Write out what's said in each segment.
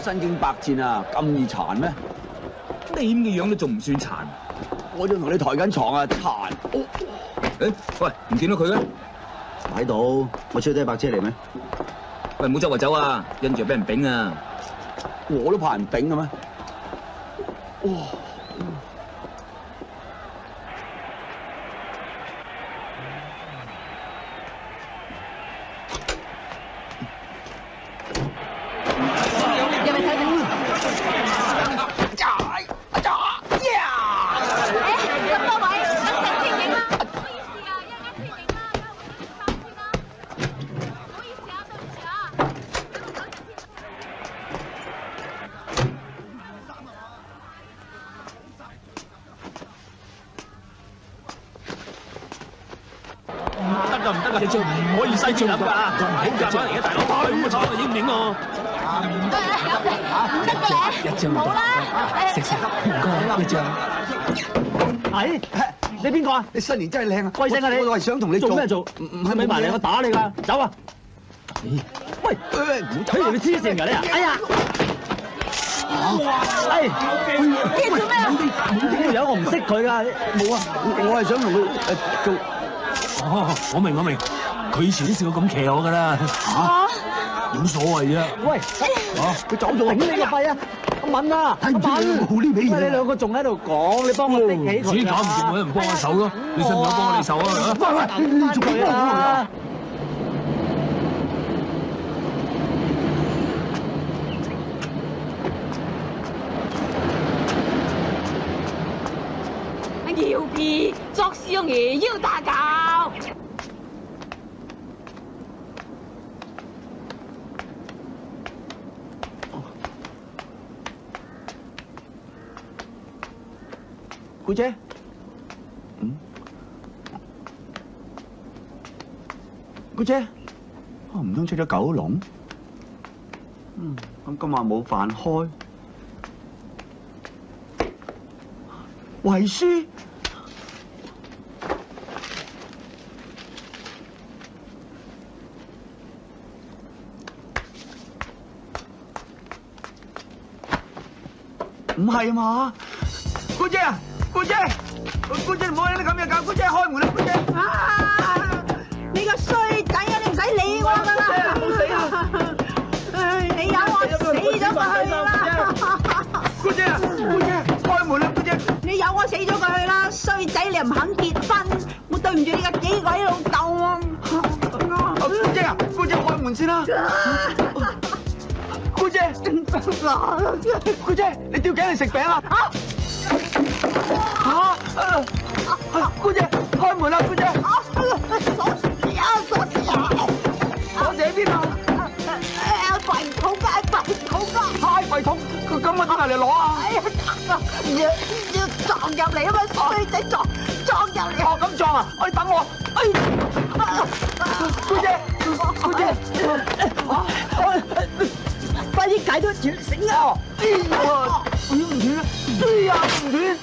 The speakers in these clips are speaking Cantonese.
身經百戰啊，咁易殘咩？ 你咁嘅樣都仲唔算殘？ 我仲同你抬緊床啊，殘！ 誒，喂，唔見到佢嘅？ 喺度，我車低白車嚟咩？ 喂，唔好周圍走啊，因住俾人丙啊！ 我都怕人丙嘅咩？哇！ 唔得啊！隻唔可以西照諗㗎，唔好夾翻嚟嘅大佬，咁啊影唔影我？ 唔得嘅， 一張好啦， 食唔該一張。 係你邊個啊？ 你新年真係靚啊！ 貴姓啊你？ 我係想同你做咩做？ 唔係咪埋嚟？我打你㗎！走啊！喂，睇你黐線㗎你啊！哎呀！哎， 你做咩啊？ 呢個友我唔識佢㗎，冇啊！ 我係想同佢做。 哦，我明，佢以前都試過咁騎我㗎啦。嚇？冇所謂啫。 喂，佢走咗，頂你個肺啊！阿敏啊，阿敏， 冇呢味嘢。 你兩個仲喺度講，你幫我拎起佢。 自己搞唔掂，揾人幫下手咯。你信唔信我幫你手啊？ 喂，你做咩啊？ 姚皮作事用也要打攪。 姑姐，姑姐，唔通出咗九龍？咁今晚冇飯開。遺書。唔係嘛？姑姐啊，姑姐，姑姐唔好喺度咁樣搞，姑姐開門啦，姑姐。 啊！你個衰仔啊！你唔使理我㗎啦。 冇死啊！ 唉，你有我死咗佢去啦。 姑姐啊，姑姐，開門啦，姑姐。 你有我死咗佢去啦，衰仔你又唔肯結婚，我對唔住你個死鬼老豆啊！ 姑姐啊，姑姐開門先啦。姑姐，姑姐，你吊頸嚟食餅啊？姑姐，開門啦，姑姐。 鎖匙啊！鎖匙喺邊啊？櫃桶㗎，櫃桶㗎。 喺櫃桶，咁我點嚟攞啊？ 哎呀，要撞入嚟啊嘛，衰仔撞入嚟。 哦，咁撞啊！你等我。姑姐，姑姐， 快啲解咗條繩啊！ 哎呀，唔斷啊！哎呀，唔斷！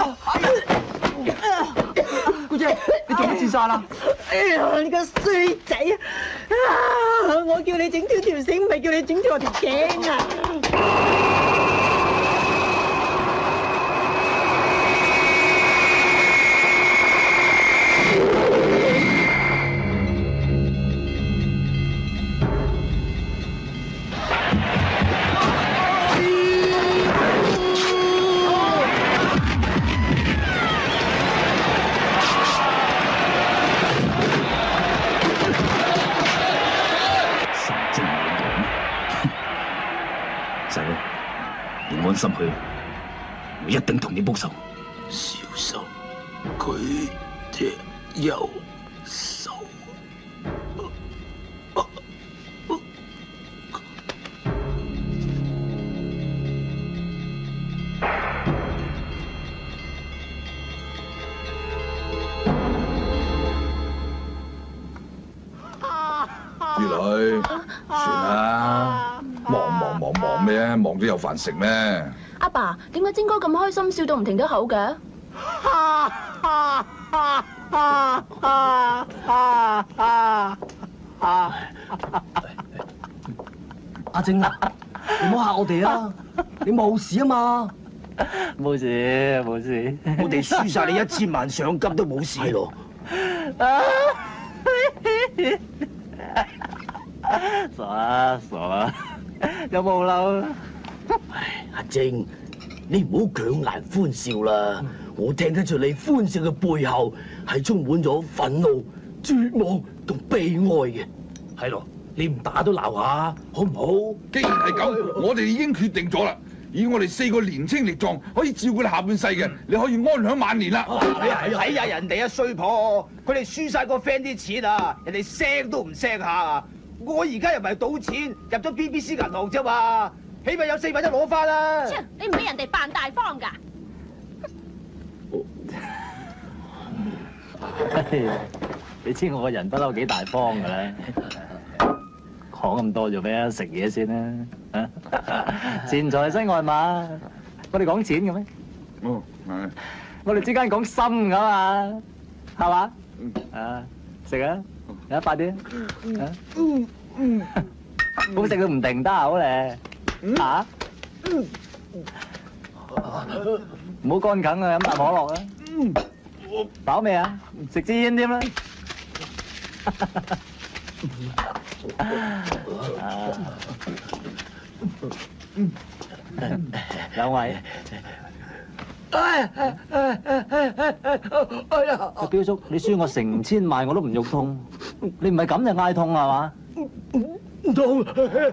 姑姐，你做乜自殺啦？ 哎呀，你個衰仔啊！我叫你整條繩，唔係叫你整條我條頸啊！ 安心去，我一定同你報仇。 小心佢隻右手。 二女，算啦，忙咩？忙都有飯食咩？ 阿爸，點解晶哥咁開心，笑到唔停得口嘅？ 阿晶啊， 你唔好嚇我哋啊！你冇事啊嘛？冇事冇事， 我哋輸晒你1000萬賞金都冇事。係咯。 傻啊傻啊，有冇嬲？ 唉，阿晶，你唔好強顏歡笑啦！我聽得出你歡笑嘅背後係充滿咗憤怒、絕望同悲哀嘅。係咯，你唔打都鬧下，好唔好？ 既然係咁，我哋已經決定咗啦。以我哋4個年青力壯，可以照顧你下半世嘅，你可以安享晚年啦。 睇下人哋啊衰婆，佢哋輸晒個 friend 啲錢啊，人哋聲都唔聲下。我而家又唔係賭錢，入咗 BBC 銀行啫嘛，起碼有4分一攞翻啦。 你唔俾人哋扮大方㗎？ 你知我個人不嬲幾大方㗎啦，講咁多做咩啊？食嘢先啦，錢財身外馬，我哋講錢嘅咩？ 哦，係。 我哋之間講心㗎嘛，係嘛？啊，食啊，快啲啊！好食到唔停得口咧，嚇！唔好乾啃啊，飲啖可樂啊！飽未啊？食支煙添啦！兩位，阿彪叔，你輸我成千萬我都唔肉痛，你唔係咁就嗌痛係嘛？ 唔痛，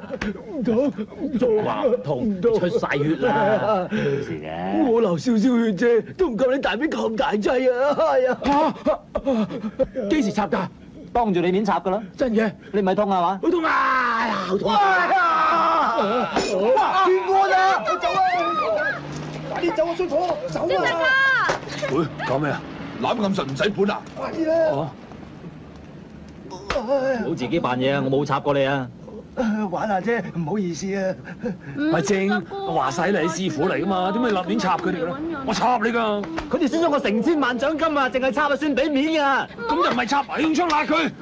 話唔痛，出晒血啦！ 冇事嘅， 我流少少血啫，都唔夠你大髀咁大劑啊！係啊！幾時插㗎？ 當住你面插㗎啦！ 真嘅？ 你唔係痛係嘛？ 好痛啊！好痛啊！哇！斷案啊！走啊！快啲走啊！衰婆，走啊！ 喂，搞咩啊？ 攬咁實唔使本啊？ 快啲啦！ 唔好自己扮嘢啊！我冇插過你啊！ 玩下啫，唔好意思啊！ 阿晶，話晒你係師傅嚟噶嘛，點解立亂插佢哋咧？我插你㗎！ 佢哋輸咗我成千萬獎金啊！淨係插就算俾面㗎！ 咁就唔係插，係用槍揦佢！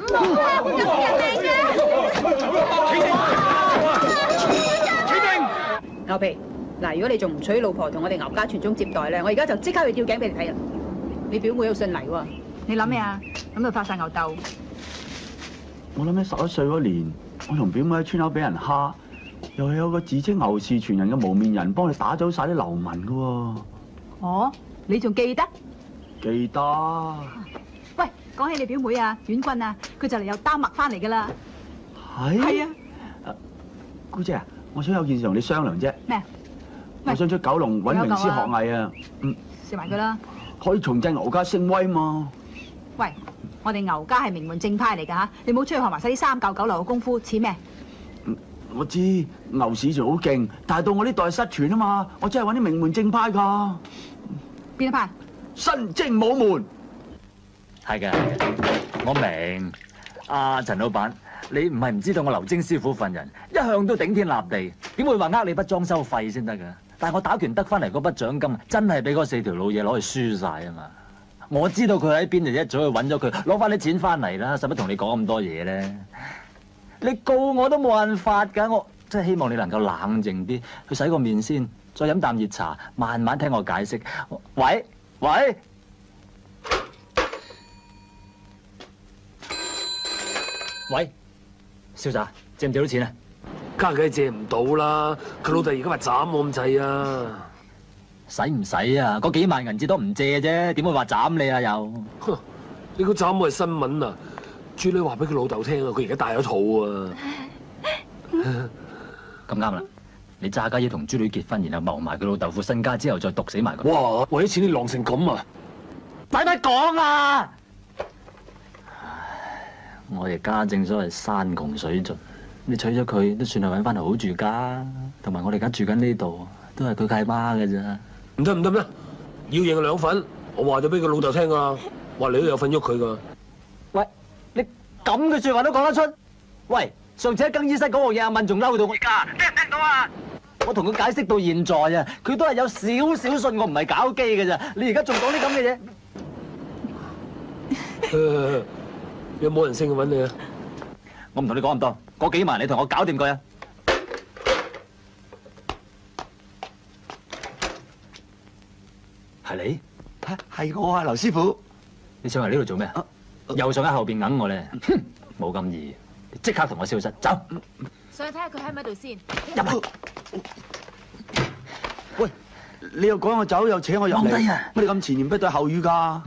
企定！ 牛皮，嗱，如果你仲唔娶老婆同我哋牛家傳宗接代咧，我而家就即刻去吊頸俾你睇啦！你表妹有信嚟喎，你諗咩啊？諗到發晒牛竇。 我諗起11歲嗰年，我同表妹喺村口俾人蝦，又係有個自稱牛氏傳人嘅無面人幫你打走晒啲流民㗎喎。 哦，你仲記得？ 記得。 喂，講起你表妹啊，婉君啊，佢就嚟由丹麥翻嚟㗎啦。 係？ 係啊。 姑姐啊，我想有件事同你商量啫。 咩？ 我想出九龍揾名師學藝啊。 食埋佢啦。 可以重振牛家聲威嘛？ 喂，我哋牛家係名門正派嚟㗎嚇，你冇出去學埋晒啲3教9流嘅功夫，似咩？ 我知牛市就好勁，但係到我呢代失傳啊嘛，我真係揾啲名門正派㗎。 邊一派？ 新精武門。 係嘅，我明。阿陳老闆，你唔係唔知道我劉晶師傅份人，一向都頂天立地，點會話呃你筆裝修費先得㗎？但係我打拳得翻嚟嗰筆獎金，真係俾嗰4條老嘢攞去輸晒啊嘛！我知道佢喺邊，就一早去揾咗佢，攞翻啲錢翻嚟啦，使乜同你講咁多嘢咧？你告我都冇辦法㗎，我真係希望你能夠冷靜啲，去洗個面先，再飲啖熱茶，慢慢聽我解釋。喂，瀟灑，借唔借到錢啊？ 梗係借唔到啦，佢老豆而家話斬我咁滯啊！ 使唔使啊？嗰幾萬銀紙都唔借啫，點會話斬你啊？又， 你估斬我係新聞啊？朱女話俾佢老豆聽啊，佢而家大咗肚啊！ 咁啱啦，你揸家要同朱女結婚，然後謀埋佢老豆副身家之後再毒死埋佢。 哇！為咗錢你浪成咁啊！ 使乜講啊？我哋家正所謂山窮水盡，你娶咗佢都算係揾翻條好住家，同埋我哋而家住緊呢度，都係佢契媽嘅咋。 唔得，要認2份，我話咗俾佢老豆聽啊，話你都有份喐佢噶。 喂，你咁嘅説話都講得出？喂，上次喺更衣室嗰個嘢阿敏仲嬲到我而家，聽唔聽到啊？我同佢解釋到現在啊，佢都係有少少信我唔係搞基嘅咋。你而家仲講啲咁嘅嘢？ 有冇人聲揾你啊？ 我唔同你講咁多，嗰幾萬你同我搞掂佢啊！ 係我啊，劉師傅。 你上嚟呢度做咩？又想喺後邊揞我咧？哼，冇咁易，你即刻同我消失，走！ 上去睇下佢喺唔喺度先。 入去。 喂，你又趕我走，又扯我入嚟， 放低啊！ 乜你咁前言不對後語㗎？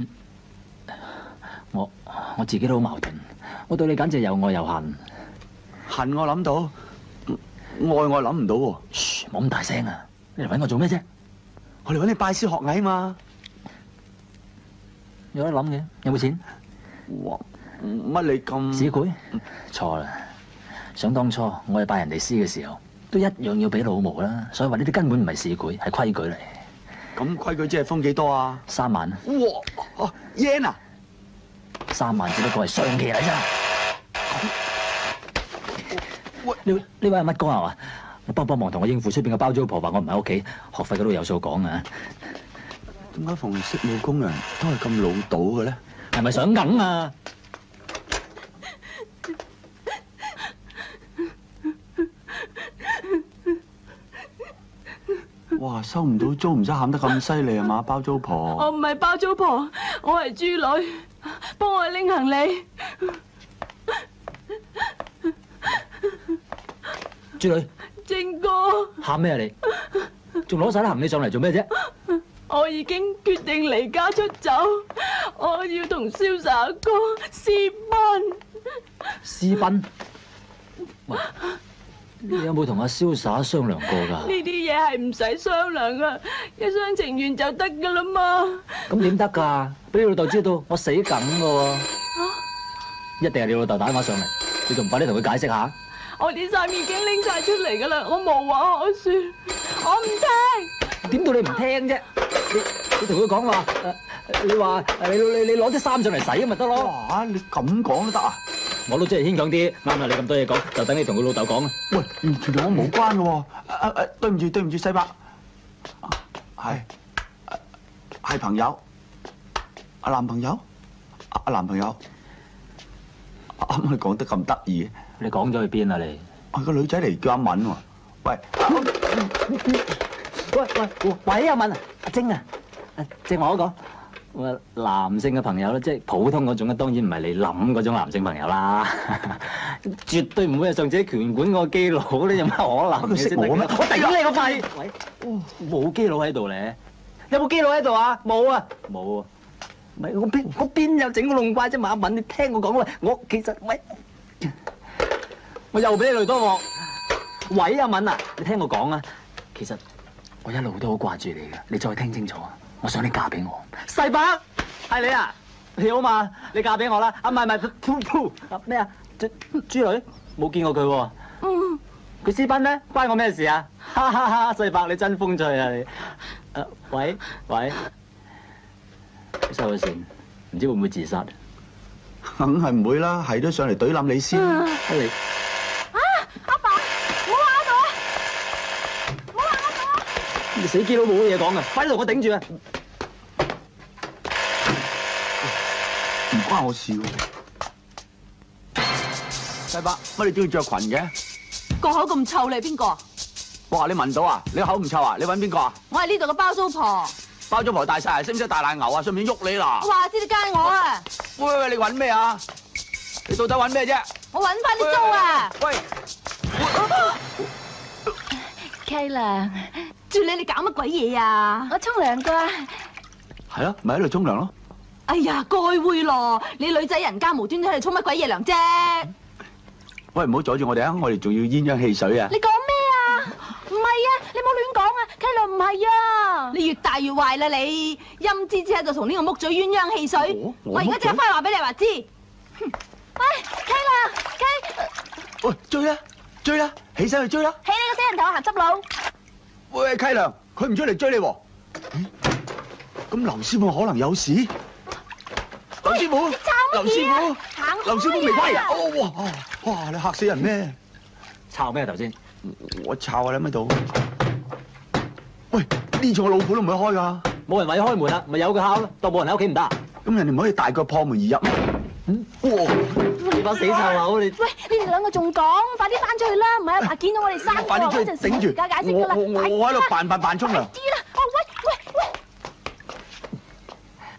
我自己都好矛盾，我對你簡直又愛又恨。 恨我諗到，愛我諗唔到喎。 噓，冇咁大聲啊！你嚟揾我做咩啫？ 我嚟揾你拜師學藝嘛。 有得諗嘅，有冇錢？ 哇！乜你咁市儈？錯啦！想當初我去拜人哋師嘅時候，都一樣要俾老毛啦。所以話呢啲根本唔係市儈，係規矩嚟。 咁規矩即係封幾多啊 ？3萬。 哇！yen 啊 ！3萬只不過係上期嚟咋。喂，呢位係乜哥係嘛？你幫忙同我應付出邊嘅包租婆話我唔喺屋企，學費嗰度有數講啊！ 點解逢係識務工人都係咁老到嘅咧？ 係咪想梗啊？ 哇！收唔到租唔使喊得咁犀利啊嘛，包租婆。 我唔係包租婆，我係豬女，幫我拎行李。 豬女， 正哥， 喊咩啊你？仲攞晒啲行李上嚟做咩啫？ 我已經決定離家出走，我要同瀟灑阿哥私奔。 私奔？喂，你有冇同阿瀟灑商量過㗎？ 呢啲嘢係唔使商量噶，一廂情願就得噶啦嘛。 咁點得㗎？俾你老豆知道，我死梗㗎喎！一定係你老豆打電話上嚟，你仲唔快啲同佢解釋下？ 我啲衫已經拎晒出嚟噶啦，我無話可說，我唔聽。 點到你唔聽啫？你同佢講話，你話你攞啲衫上嚟洗咪得咯？ 哇！你咁講都得啊？ 我都真係牽強啲，啱啦！你咁多嘢講，就等你同佢老豆講啊！ 喂，完全同我冇關嘅喎。對唔住，世伯，係朋友，男朋友，男朋友，啱啱你講得咁得意， 你講咗去邊啊你？ 係個女仔嚟叫阿敏喎。喂， 喂，阿敏啊，阿晶啊，正話我講。男性嘅朋友咧，即係普通嗰種咧，當然唔係你諗嗰種男性朋友啦，絕對唔會係上次喺拳館嗰個基佬，你有乜可能？ 佢識我咩？ 我頂你個肺！喂，冇基佬喺度咧，有冇基佬喺度啊？冇啊，冇啊，唔係我邊有整個弄怪啫嘛？阿敏，你聽我講喂，我其實喂，我又俾你累多鑊。喂，阿敏啊，你聽我講啊，其實我一路都好掛住你嘅，你再聽清楚啊！我想你嫁俾我，世伯，係你啊？你好嘛？你嫁俾我啦！啊，唔係，咩啊？豬女冇見過佢喎。嗯。佢私奔咩？關我咩事啊？哈哈哈！世伯你真風趣啊你。喂，收咗線，唔知會唔會自殺？ 梗係唔會啦，係都上嚟懟冧你先。你。 阿爸，唔好話我啊！唔好話我啊！ 你死基佬冇嘢講啊！快啲同我頂住啊！ 唔關我事喎。世伯，乜你都要着裙嘅？ 個口咁臭，你係邊個？ 哇！你聞到啊？你口唔臭啊？你揾邊個啊？ 我係呢度嘅包租婆。 包租婆大晒，識唔識大奶牛啊？信唔信喐你啦？ 我話知你奸我啊！ 喂，你揾咩啊？你到底揾咩啫？ 我揾翻啲租啊！ 喂 ，K 啦，住你搞乜鬼嘢啊？我沖涼噶。 係啊，咪喺度沖涼咯。 哎呀，該會咯！你女仔人家無端端喺度沖乜鬼嘢涼啫？ 喂，唔好阻住我哋啊！我哋仲要鴛鴦汽水啊！ 你講咩啊？唔係啊！你冇亂講啊 ！K 啦，唔係啊！你越大越壞啦你！陰滋滋喺度同呢個木嘴鴛鴦汽水，我而家即刻翻去話俾你話知。喂 ，K 啦 ，K！ 喂，追啦，起身去追啦！ 起你個死人頭，行執路！ 喂，溪良，佢唔出嚟追你喎。咁劉師傅可能有事。劉師傅，劉師傅，劉師傅未歸啊！哦，哇，你嚇死人咩？ 抄咩頭先？ 我抄啊！你喺度？喂，呢座我老婆都唔會開噶。 冇人為開門啦，咪有佢敲咯。當冇人喺屋企唔得。 咁人哋唔可以大腳破門而入咩？哇！ 你把死臭佬你！ 喂，你哋兩個仲講，快啲翻出去啦！唔係阿爸見到我哋三個嗰陣時， 頂住！ 解釋噶啦。 我喺度扮沖涼。 知啦，哦喂，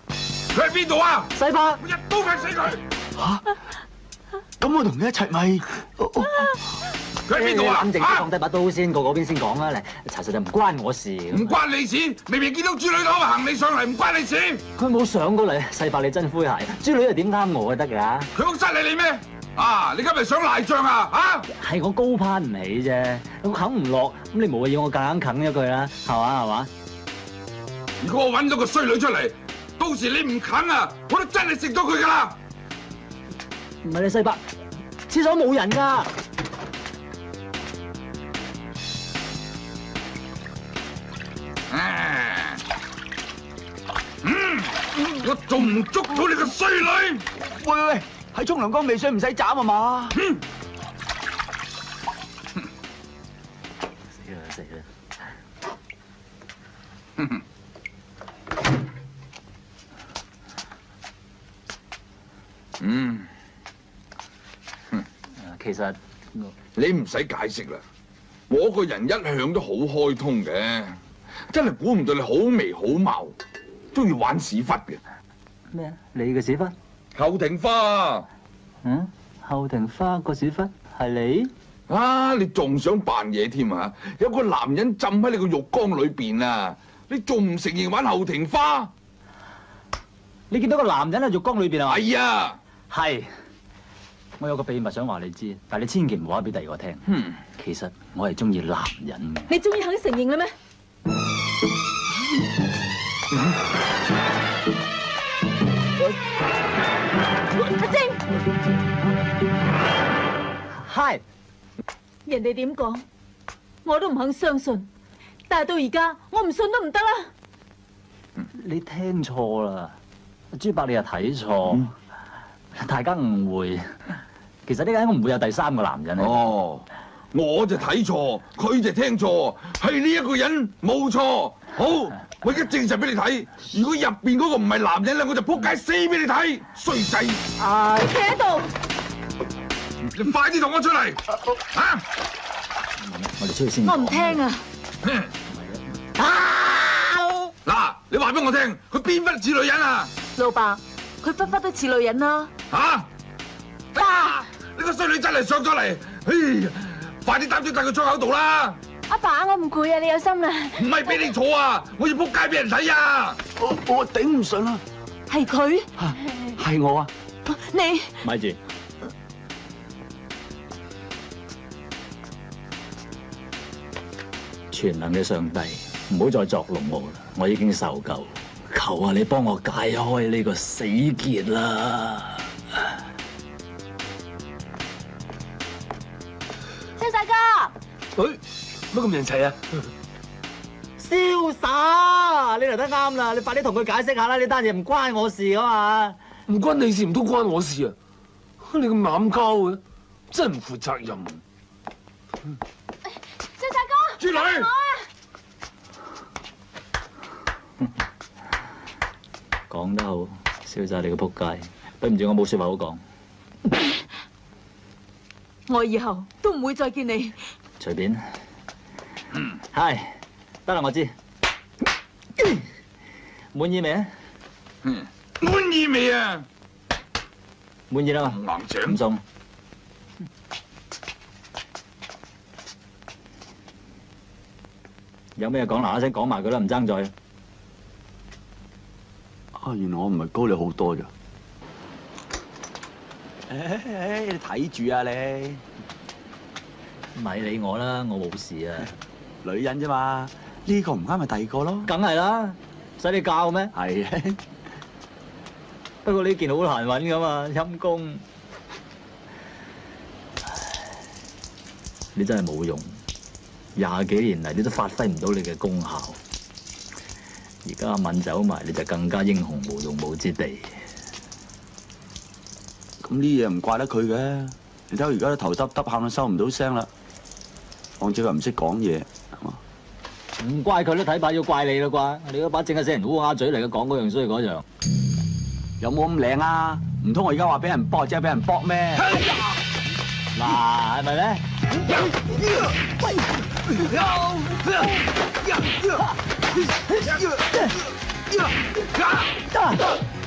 邊度啊？ 世伯， 我一刀劈死佢！ 嚇！咁我同佢一齊咪？ 佢喺邊度啊？ 冷靜啲，放低把刀先，過嗰邊先講啦。嚟，查實就唔關我事。 唔關你事，明明見到豬女黨行李上嚟，唔關你事。 佢冇上過嚟，世伯你真詼諧。豬女又點啱我得㗎？ 佢好失禮你咩？啊！你今日想賴帳啊？啊！ 係我高攀唔起啫，我啃唔落，咁你冇要我夾硬啃一句啦，係嘛？ 如果我揾到個衰女出嚟，到時你唔啃啊，我都真係食咗佢㗎啦！ 唔係你世伯，廁所冇人㗎。 我仲唔捉到你個衰女？ 喂，喺沖涼缸未水唔使斬啊嘛？ 死啦！其實你唔使解釋啦，我個人一向都好開通嘅，真係估唔到你好眉好貌，中意玩屎忽嘅。 咩啊？你嘅屎忽？ 後庭花。 嗯？後庭花個屎忽係你？ 啊！你仲想扮嘢添啊？有個男人浸喺你個浴缸裏邊啊！你仲唔承認玩後庭花？ 你見到個男人喺浴缸裏邊啊？ 係啊， 係。我有個秘密想話你知，但係你千祈唔好話俾第二個聽。其實我係中意男人嘅。 你終於肯承認啦咩？阿晶， 係。 人哋點講，我都唔肯相信。但係到而家，我唔信都唔得啦。 你聽錯啦，朱伯你又睇錯，大家誤會。其實呢間屋唔會有第三個男人。 哦，我就睇錯，佢就聽錯，係呢一個人冇錯。好，我而家證實俾你睇，如果入邊嗰個唔係男人咧，我就仆街死俾你睇，衰仔！ 企喺度， 你快啲同我出嚟！啊！ 我哋出去先。 我唔聽啊！ 嗱，你話俾我聽，佢邊忽似女人啊？ 老伯，佢忽忽都似女人啦。 嚇！你個衰女真係上咗嚟，哎呀！快啲擔住帶佢出口度啦！ 阿爸，我唔攰啊，你有心啦。 唔係俾你坐啊，我要仆街俾人睇啊！ 我頂唔順啦。 係佢？ 係我啊！ 你咪住，全能嘅上帝，唔好再作弄我啦！我已經受夠，求下你幫我解開呢個死結啦！ 蕭大哥， 乜咁人齊啊？ 瀟灑，你嚟得啱啦！你快啲同佢解釋下啦，呢單嘢唔關我事噶嘛。 唔關你事，唔都關我事啊！你咁濫交嘅，真係唔負責任。 蕭大哥， 豬女， 我啊！ 講得好，瀟灑你個仆街，對唔住我冇說話好講。 我以後都唔會再見你。 隨便。係，得啦，我知。滿意未啊？ 滿意未啊？ 滿意啦嘛。 硬頸唔送。有咩講嗱嗱聲講埋佢啦，唔爭在。 啊，原來我唔係高你好多咋。你睇住啊你！ 咪理我啦，我冇事啊。 女人啫嘛，呢個唔啱咪第二個咯。 梗係啦，使你教咩？ 係啊。 不過呢件好難揾噶嘛，陰公。你真係冇用，20幾年嚟你都發揮唔到你嘅功效。而家阿敏走埋，你就更加英雄無用武之地。 咁呢嘢唔怪得佢嘅，你睇佢而家都頭耷耷，喊到收唔到聲啦。況且佢唔識講嘢，係嘛？ 唔怪佢都睇怕要怪你啦啩？你嗰把淨係死人烏鴉嘴嚟嘅，講嗰樣衰嗰樣。 有冇咁靚啊？唔通我而家話俾人搏，即係俾人搏咩？ 嗱，係咪咧？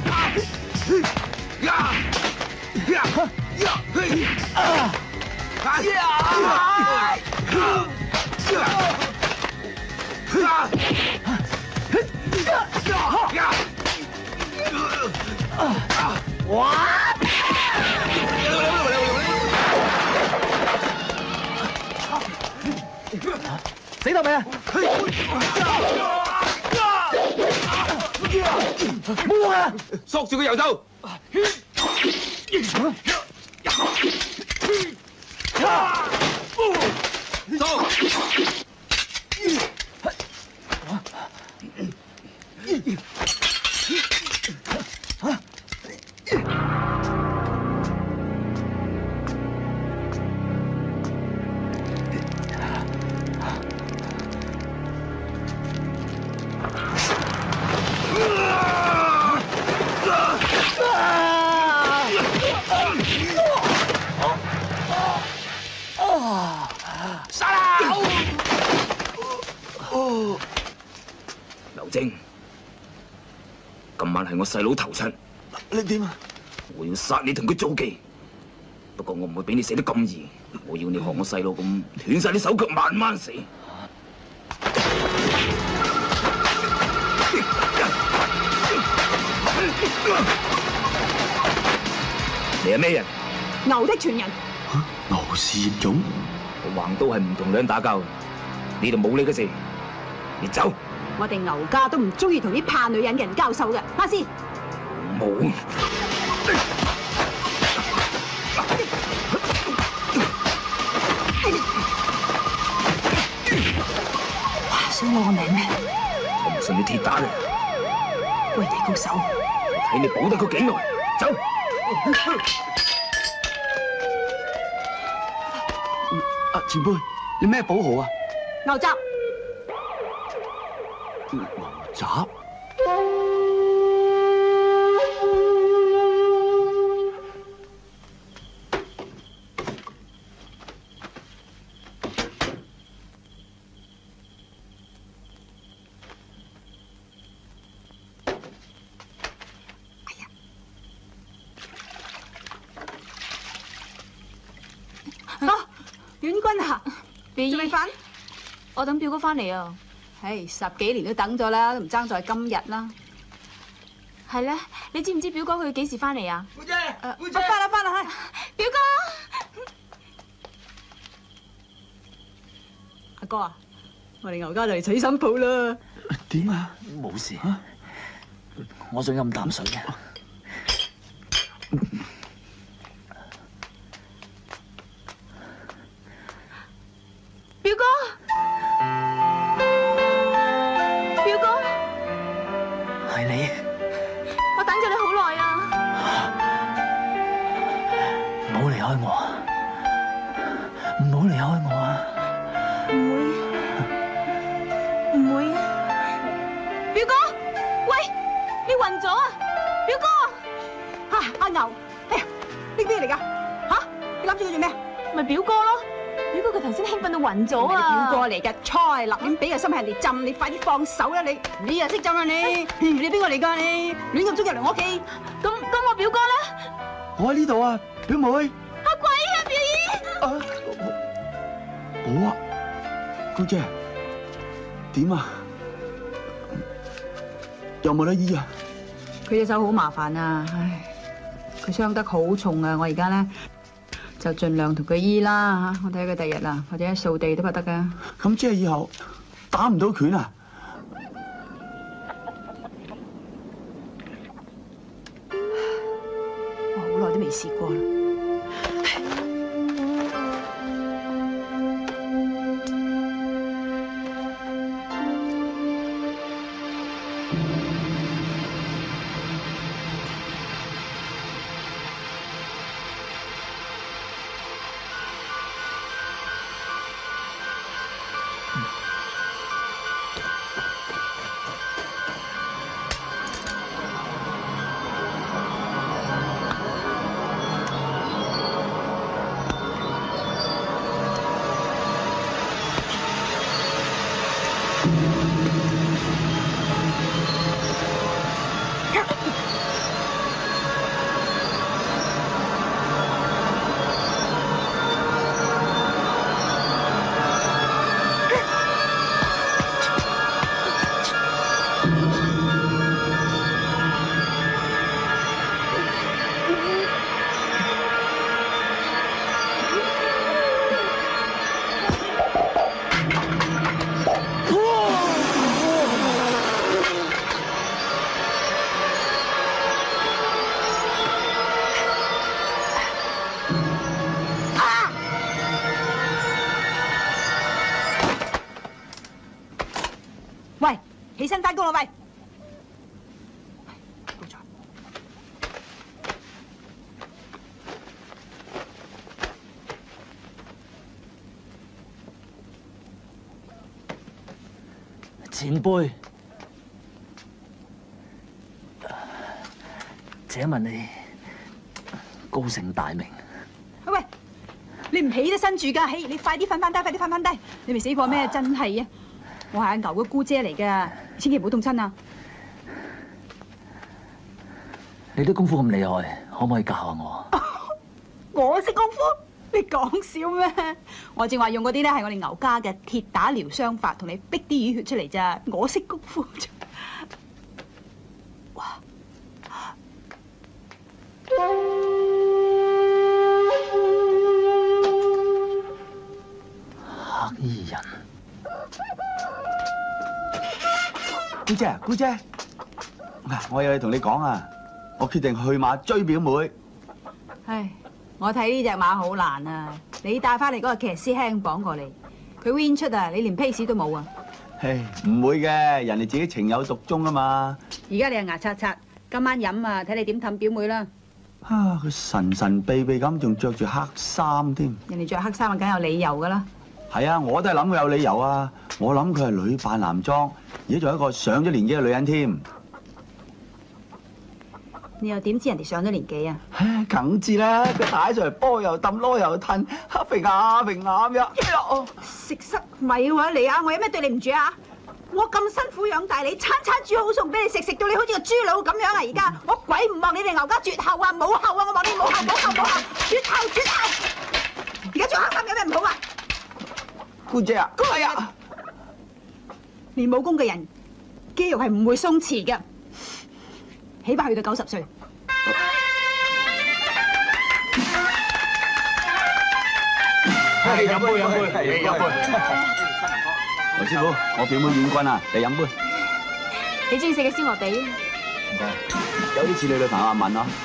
死得未啊？冇啊！ 索住個右手。 劉正，今晚係我細佬頭七， 你點啊？ 我要殺你同佢做妓，不過我唔會俾你死得咁易，我要你學我細佬咁斷晒啲手腳，慢慢死。你係咩人？ 牛的傳人。 牛氏葉種， 我橫刀係唔同兩打交嘅，呢度冇你嘅事，你走。 我哋牛家都唔中意同啲怕女人嘅人交手嘅，阿師。 冇。 想攞我命咩？ 我唔信你鐵打嘅， 喂地高手， 我睇你保得佢幾耐？走！ 前輩，你咩寶號啊？ 牛雜。 牛雜。 婉君啊，仲未瞓？ 我等表哥翻嚟啊！ 唉，10幾年都等咗啦，都唔爭在今日啦。 係咧，你知唔知表哥佢幾時翻嚟啊？ 姑姐，姑姐， 翻啦， 表哥。 阿哥啊，我哋牛家就嚟娶新抱啦。 點啊？ 冇事，我想飲啖水嘅。 表哥，表哥， 係你， 我等咗你好耐啊！ 唔好離開我啊！唔好離開我啊！ 唔會，表哥，喂，你暈咗啊！表哥， 阿牛，哎呀，呢啲嚟㗎？嚇，你諗住佢做咩？ 咪表哥咯。表哥佢頭先興奮到暈咗啊！ 表哥嚟嘅，菜立亂俾個心人哋浸，你快啲放手啦你！你又識浸啊你？你邊個嚟㗎你？亂咁捉入嚟我屋企， 咁我表哥咧？ 我喺呢度啊，表妹。 阿鬼啊，表姨！ 好啊，姑姐，點啊？有冇得醫啊？ 佢隻手好麻煩啊，唉，佢傷得好重啊！我而家咧就盡量同佢醫啦嚇，我睇佢第日啊，或者掃地都不得噶。 咁即係以後打唔到拳啊？ 我好耐都未試過啦。 起身翻工啦喂！高咗。 前輩，請問你高姓大名？ 喂，你唔起得身住㗎，起你快啲瞓翻低，快啲瞓翻低！你未死過咩？真係啊！我係阿牛嘅姑姐嚟㗎，千祈唔好凍親啊！ 你啲功夫咁厲害，可唔可以教下我？ 我識功夫？你講笑咩？我正話用嗰啲咧係我哋牛家嘅鐵打療傷法，同你逼啲淤血出嚟咋。我識功夫。哇！ 黑衣人， 姑姐啊，姑姐，我有嘢同你講啊！我決定去馬追表妹。 唉，我睇呢隻馬好難啊！你帶翻嚟嗰個騎師輕綁過嚟，佢 win 出啊，你連 pace 都冇啊！ 唉，唔會嘅，人哋自己情有獨鍾啊嘛。 而家你係牙刷刷，今晚飲啊，睇你點氹表妹啦！ 啊，佢神神秘秘咁，仲着住黑衫添。 人哋着黑衫啊，梗有理由噶啦。 係啊，我都係諗佢有理由啊！我諗佢係女扮男裝，而家仲係一個上咗年紀嘅女人添。 你又點知人哋上咗年紀啊？ 唉，梗知啦，佢帶上嚟波又揼，攞又褪，黑肥牙肥牙咁樣。 食塞米喎你啊！我有咩對你唔住啊？我咁辛苦養大你，餐餐煮好餸俾你食，食到你好似個豬佬咁樣啊！而家我鬼唔望你哋牛家絕後啊，冇後啊！我望你冇後，絕後！而家着黑衫有咩唔好啊？ 姑姐啊，係啊， 練武功嘅人肌肉係唔會鬆弛嘅，起碼去到90歲。 飲杯。 劉師傅，我表妹婉君啊，嚟飲杯。 你中意食嘅燒鵝髀？ 唔該。有啲似你女朋友阿敏咯。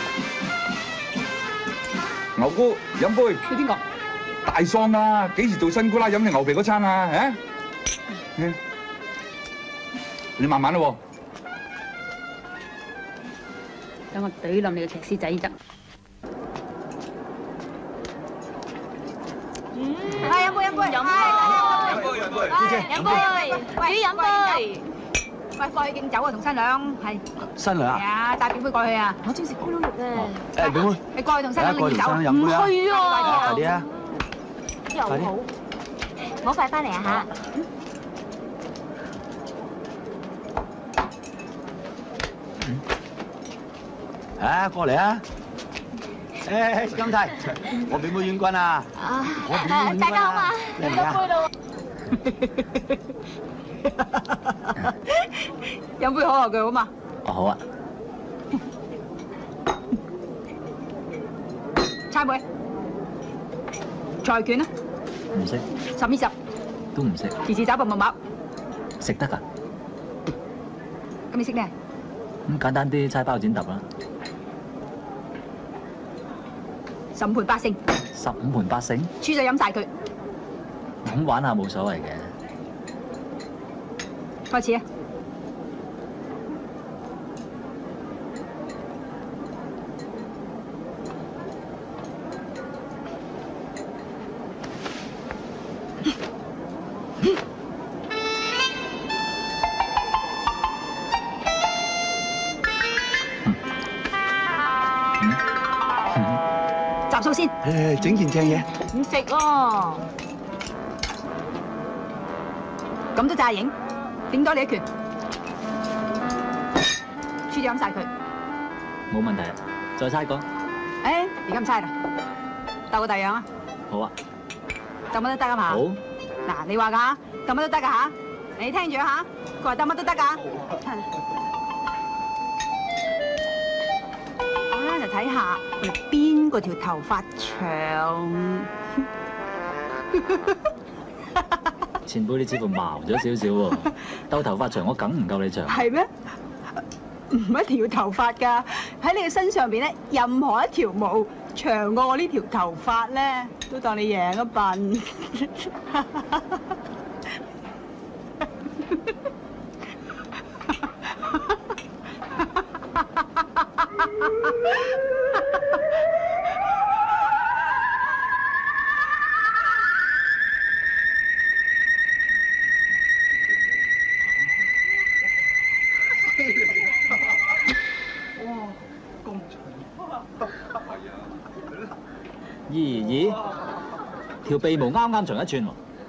牛姑飲杯。 你邊個？ 大喪啊！幾時做新姑啦？飲你牛皮嗰餐啊？嚇？你慢慢咯。 等我懟冧你個騎師仔得。係飲杯。 姑姐，飲杯，喂，飲杯。 喂，過去敬酒啊，同新娘係。 新娘啊？ 係啊，帶表妹過去啊。 我中意食咕嚕肉啊。 誒，表妹。 你過去同新娘敬酒。 唔去啊！ 快啲啊！ 又好，好快翻嚟啊嚇！啊，過嚟啊！誒，金太，我表妹婉君啊！ 大家好嘛？飲杯咯。 飲杯可樂嘅好嘛？ 哦，好啊。 猜妹，財拳啊！ 唔識 10-20， 都唔識。 字字找白木馬， 食得㗎？ 咁你識咩？ 咁簡單啲，猜包剪揼啦。 15盤8勝 ，15盤8勝， 輸就飲晒佢。 咁玩下冇所謂嘅。 開始啊！集數先。 誒，整件正嘢。 唔食喎。 咁都詐影，頂多你一拳，輸咗飲晒佢。 冇問題，再猜過。 誒，而家唔猜啦，鬥個第樣啊！ 好啊。 鬥乜都得啊嘛。 好。 嗱，你話㗎嚇，鬥乜都得㗎嚇，你聽住啊嚇，佢話鬥乜都得㗎。我咧就睇下邊個條頭髮長。 前輩，你似乎矛咗少少喎，鬥頭髮長我梗唔夠你長。 係咩？唔一條頭髮㗎，喺你嘅身上邊咧，任何一條毛長過我呢條頭髮咧，都當你贏一笨。 咦，條鼻毛啱啱長一寸喎。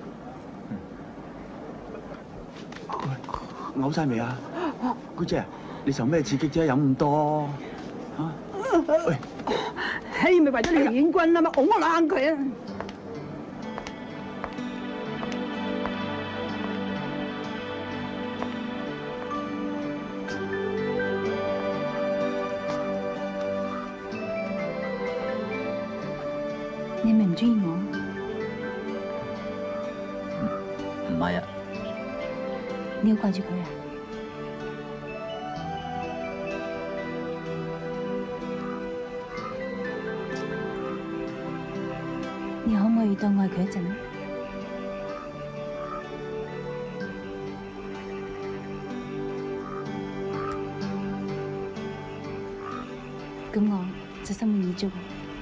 嘔晒未啊？姑姐，你受咩刺激啫？飲咁多啊？喂， 嘿，咪為咗你條軟棍啊嘛，拱我冷佢啊！ 你係咪唔中意我？ 唔係啊， 你好掛住佢啊？你可唔可以多愛佢一陣啊？咁我就心滿意足。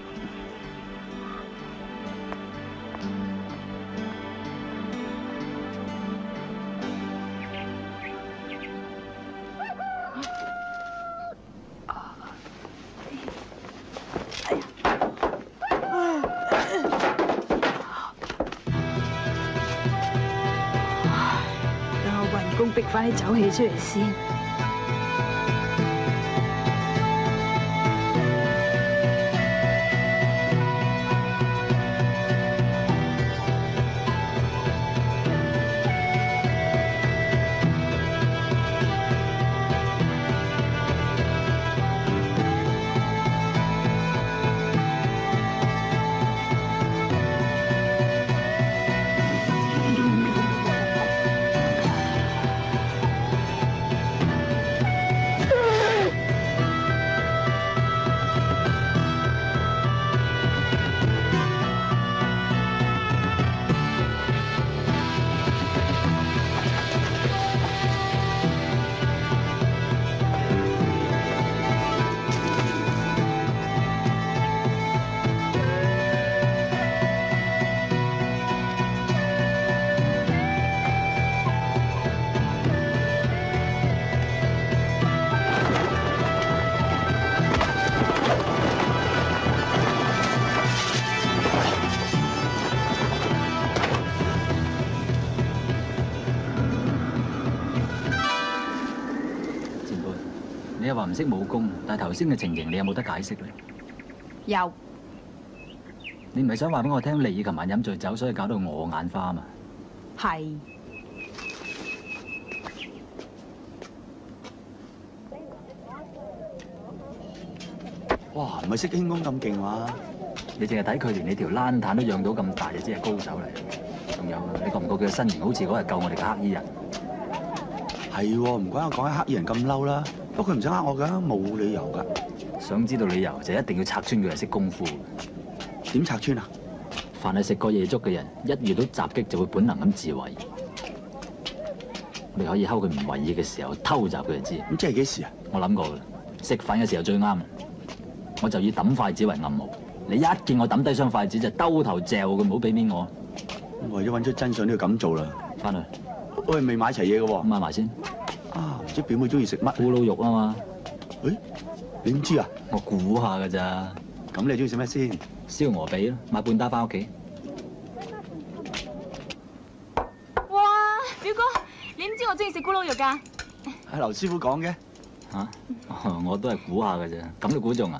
逼翻啲酒氣出嚟先。 你話唔識武功，但係頭先嘅情形，你有冇得解釋咧？ 有。 你唔係想話俾我聽，你琴晚飲醉酒，所以搞到我眼花嘛？ 係。 哇，唔係識輕功咁勁嘛？ 你淨係睇佢連你條冷炭都養到咁大，就真係高手嚟。仲有，你覺唔覺佢嘅身形好似嗰日救我哋嘅黑衣人？ 係喎，唔怪我講起黑衣人咁嬲啦。不過佢唔使呃我㗎，冇理由㗎。 想知道理由就一定要拆穿佢係識功夫。 點拆穿啊？ 凡係食過夜粥嘅人，一遇到襲擊就會本能咁自衛。我哋可以睺佢唔為意嘅時候偷襲佢就知。 咁即係幾時啊？ 我諗過啦，食飯嘅時候最啱。我就以抌筷子為暗號。你一見我抌低雙筷子就兜頭嚼佢，唔好俾面我。 為咗揾出真相都要咁做啦。 翻去。 喂，未買齊嘢嘅喎。 買埋先。 啊，唔知表妹中意食乜？ 咕嚕肉啊嘛。 誒，你點知啊？ 我估下㗎咋。 咁你中意食乜先？ 燒鵝髀咯，買半打翻屋企。 哇，表哥，你點知我中意食咕嚕肉㗎？ 係劉師傅講嘅。 嚇？我都係估下㗎啫，咁都估中啊？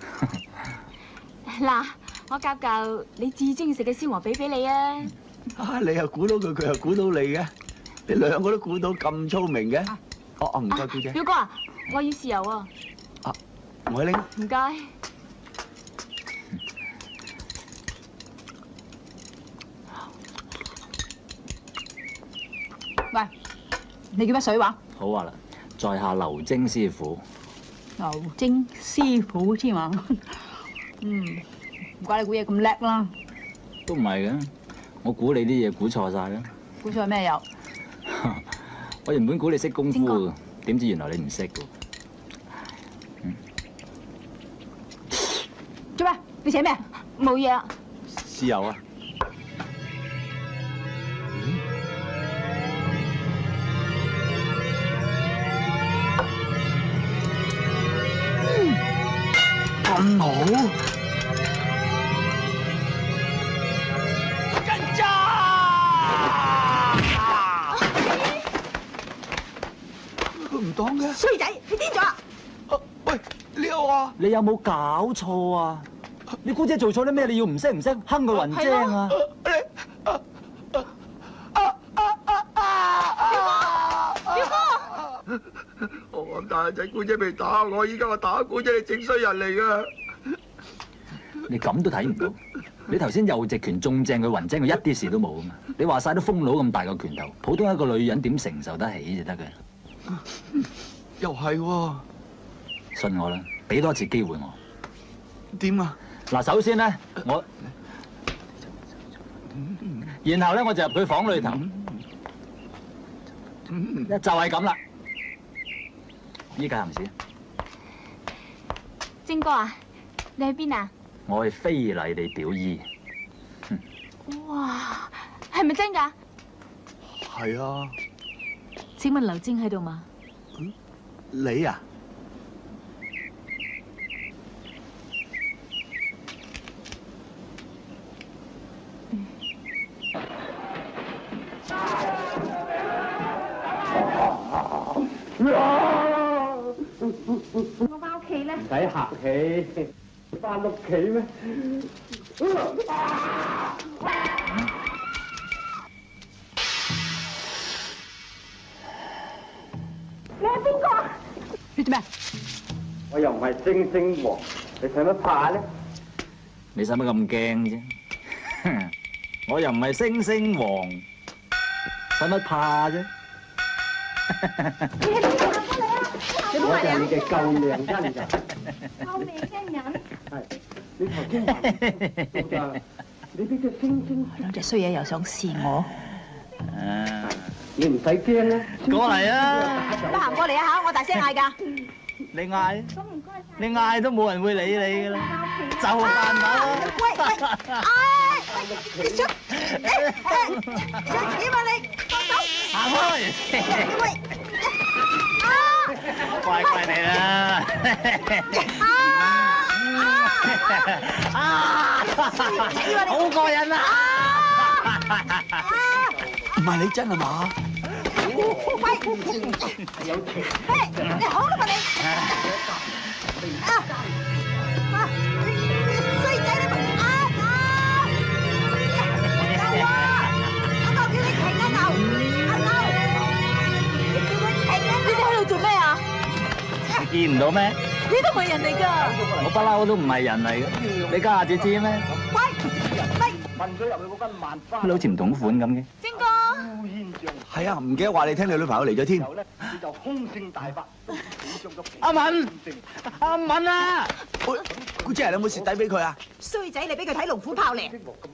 嗱，我夾嚿你至中意食嘅燒鵝髀俾你啊！ 啊，你又估到佢，佢又估到你嘅，你兩個都估到咁聰明嘅。哦，唔該，姑姐。 表哥啊，我要豉油啊！ 啊，我拎。 唔該。 喂，你叫乜水話？ 好話啦，在下劉晶師傅。 劉晶師傅添嘛？唔怪你估嘢咁叻啦。 都唔係嘅，我估你啲嘢估錯晒啦。 估錯咩又？ 我原本估你識功夫嘅，點知原來你唔識嘅。 做咩？你寫咩？ 冇嘢啊。 豉油啊！咁好。 衰仔，你癲咗啊？ 喂，你又話你有冇搞錯啊？你姑姐做錯啲咩？你要唔識哼佢雲精啊？ 表哥， 我咁大仔姑姐未打我，依家我打姑姐，你整衰人嚟噶！ 你咁都睇唔到？你頭先右直拳中正佢雲精，佢一啲事都冇啊嘛！你話晒都風佬咁大個拳頭，普通一個女人點承受得起就得嘅。 又係喎， 信我啦，俾多一次機會我。 點啊？ 嗱，首先咧，然後咧我就入佢房裏頭，就係咁啦。依家行先。 晶哥啊，你去邊啊？ 我係非禮你表姨。 哇，係咪真㗎？ 係啊。 請問劉晶喺度嗎？ 你啊？ 我翻屋企咧。 唔使客氣，翻屋企咩？ 你係邊個？ 你做咩？ 我又唔係星星王，你使乜怕咧？ 你使乜咁驚啫？我又唔係星星王，使乜怕啫？ 我就係你嘅救命恩人。 救命恩人。 係，你頭先話到就你俾隻星星。 兩隻衰嘢又想試我。 你唔使驚啦。 過嚟啊！ 你行過嚟啊嚇！我大聲嗌㗎。 你嗌，你嗌都冇人會理你噶啦，就扮到。 喂，你想點啊你？放手！ 行開！ 喂！ 乖乖你啦！好過癮啊！ 唔係你真係嘛？ 喂！你好啦嘛你！衰仔你牛啊！阿牛叫你停啊牛！阿牛，你叫佢停啊！ 你哋喺度做咩啊？ 你見唔到咩？ 你都唔係人嚟㗎。 我不嬲都唔係人嚟嘅，你家下至知咩？ 喂！ 問咗入去嗰間萬花。 你好似唔同款咁嘅。 晶哥。 係啊，唔記得話你聽，你女朋友嚟咗添。 然後咧，你就空性大發， 阿敏，阿敏啊！ 喂，姑姐，你有冇蝕底俾佢啊？ 衰仔，你俾佢睇龍虎豹嚟。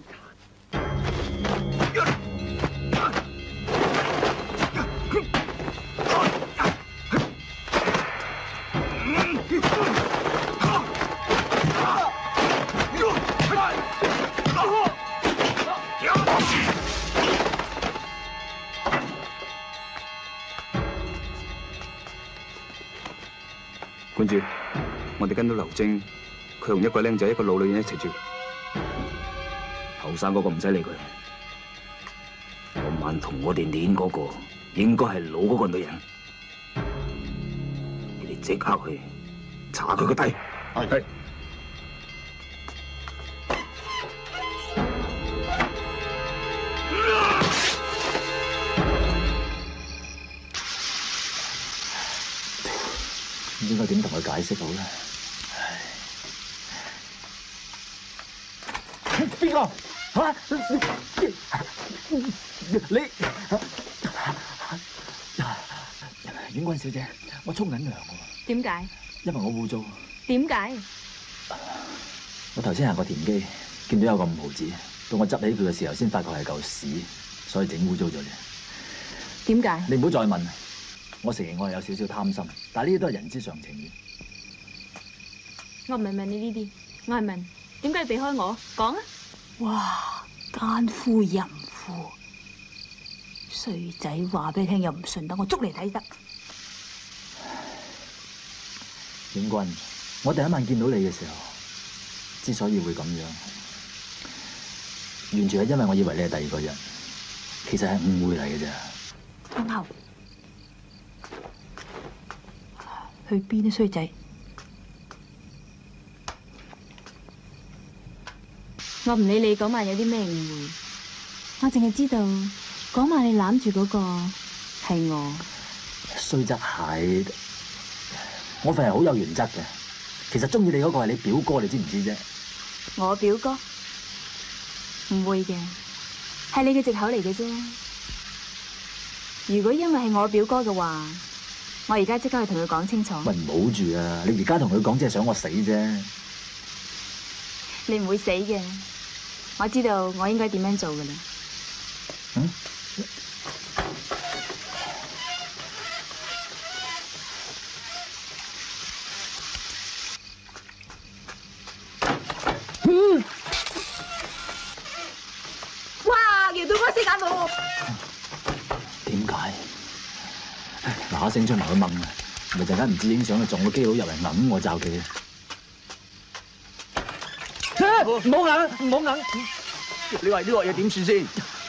觀主，我哋跟到劉晶，佢同一個僆仔一個老女人一齊住。後生嗰個唔使理佢，嗰晚同我哋攆嗰個應該係老嗰個女人。你哋即刻去查佢個底。係。 應該點同佢解釋好咧？ 邊個？嚇！你婉君小姐，我沖緊涼喎。 點解？ 因為我污糟。 點解？ 我頭先行過田基，見到有個5毫子，到我執起佢嘅時候，先發覺係嚿屎，所以整污糟咗嘅。 點解？ 你唔好再問。我承認我係有少少貪心，但係呢啲都係人之常情嘅。 我唔係問你呢啲，我係問點解要避開我？講啊！ 哇，奸夫淫婦，衰仔話俾你聽又唔信，等我捉嚟睇得。 婉君，我第一晚見到你嘅時候，之所以會咁樣，完全係因為我以為你係第二個人，其實係誤會嚟嘅啫。 阿牛， 去邊啲衰仔？我唔理你嗰晚有啲咩誤會，我淨係知道嗰晚你攬住嗰個係我。 雖則係，我份人好有原則嘅。其實中意你嗰個係你表哥，你知唔知啫？ 我表哥唔會嘅，係你嘅藉口嚟嘅啫。如果因為係我表哥嘅話，我而家即刻去同佢講清楚。 喂，唔好住啊！你而家同佢講，即係想我死啫。 你唔會死嘅，我知道我應該點樣做㗎啦。嗯？ 哇！搖到我死眼喎！ 點解？嗱一聲出埋去掹啊！咪陣間唔知影相，撞個基佬入嚟揞我罩佢。唔好硬，唔好硬！ 你話呢個嘢點算先？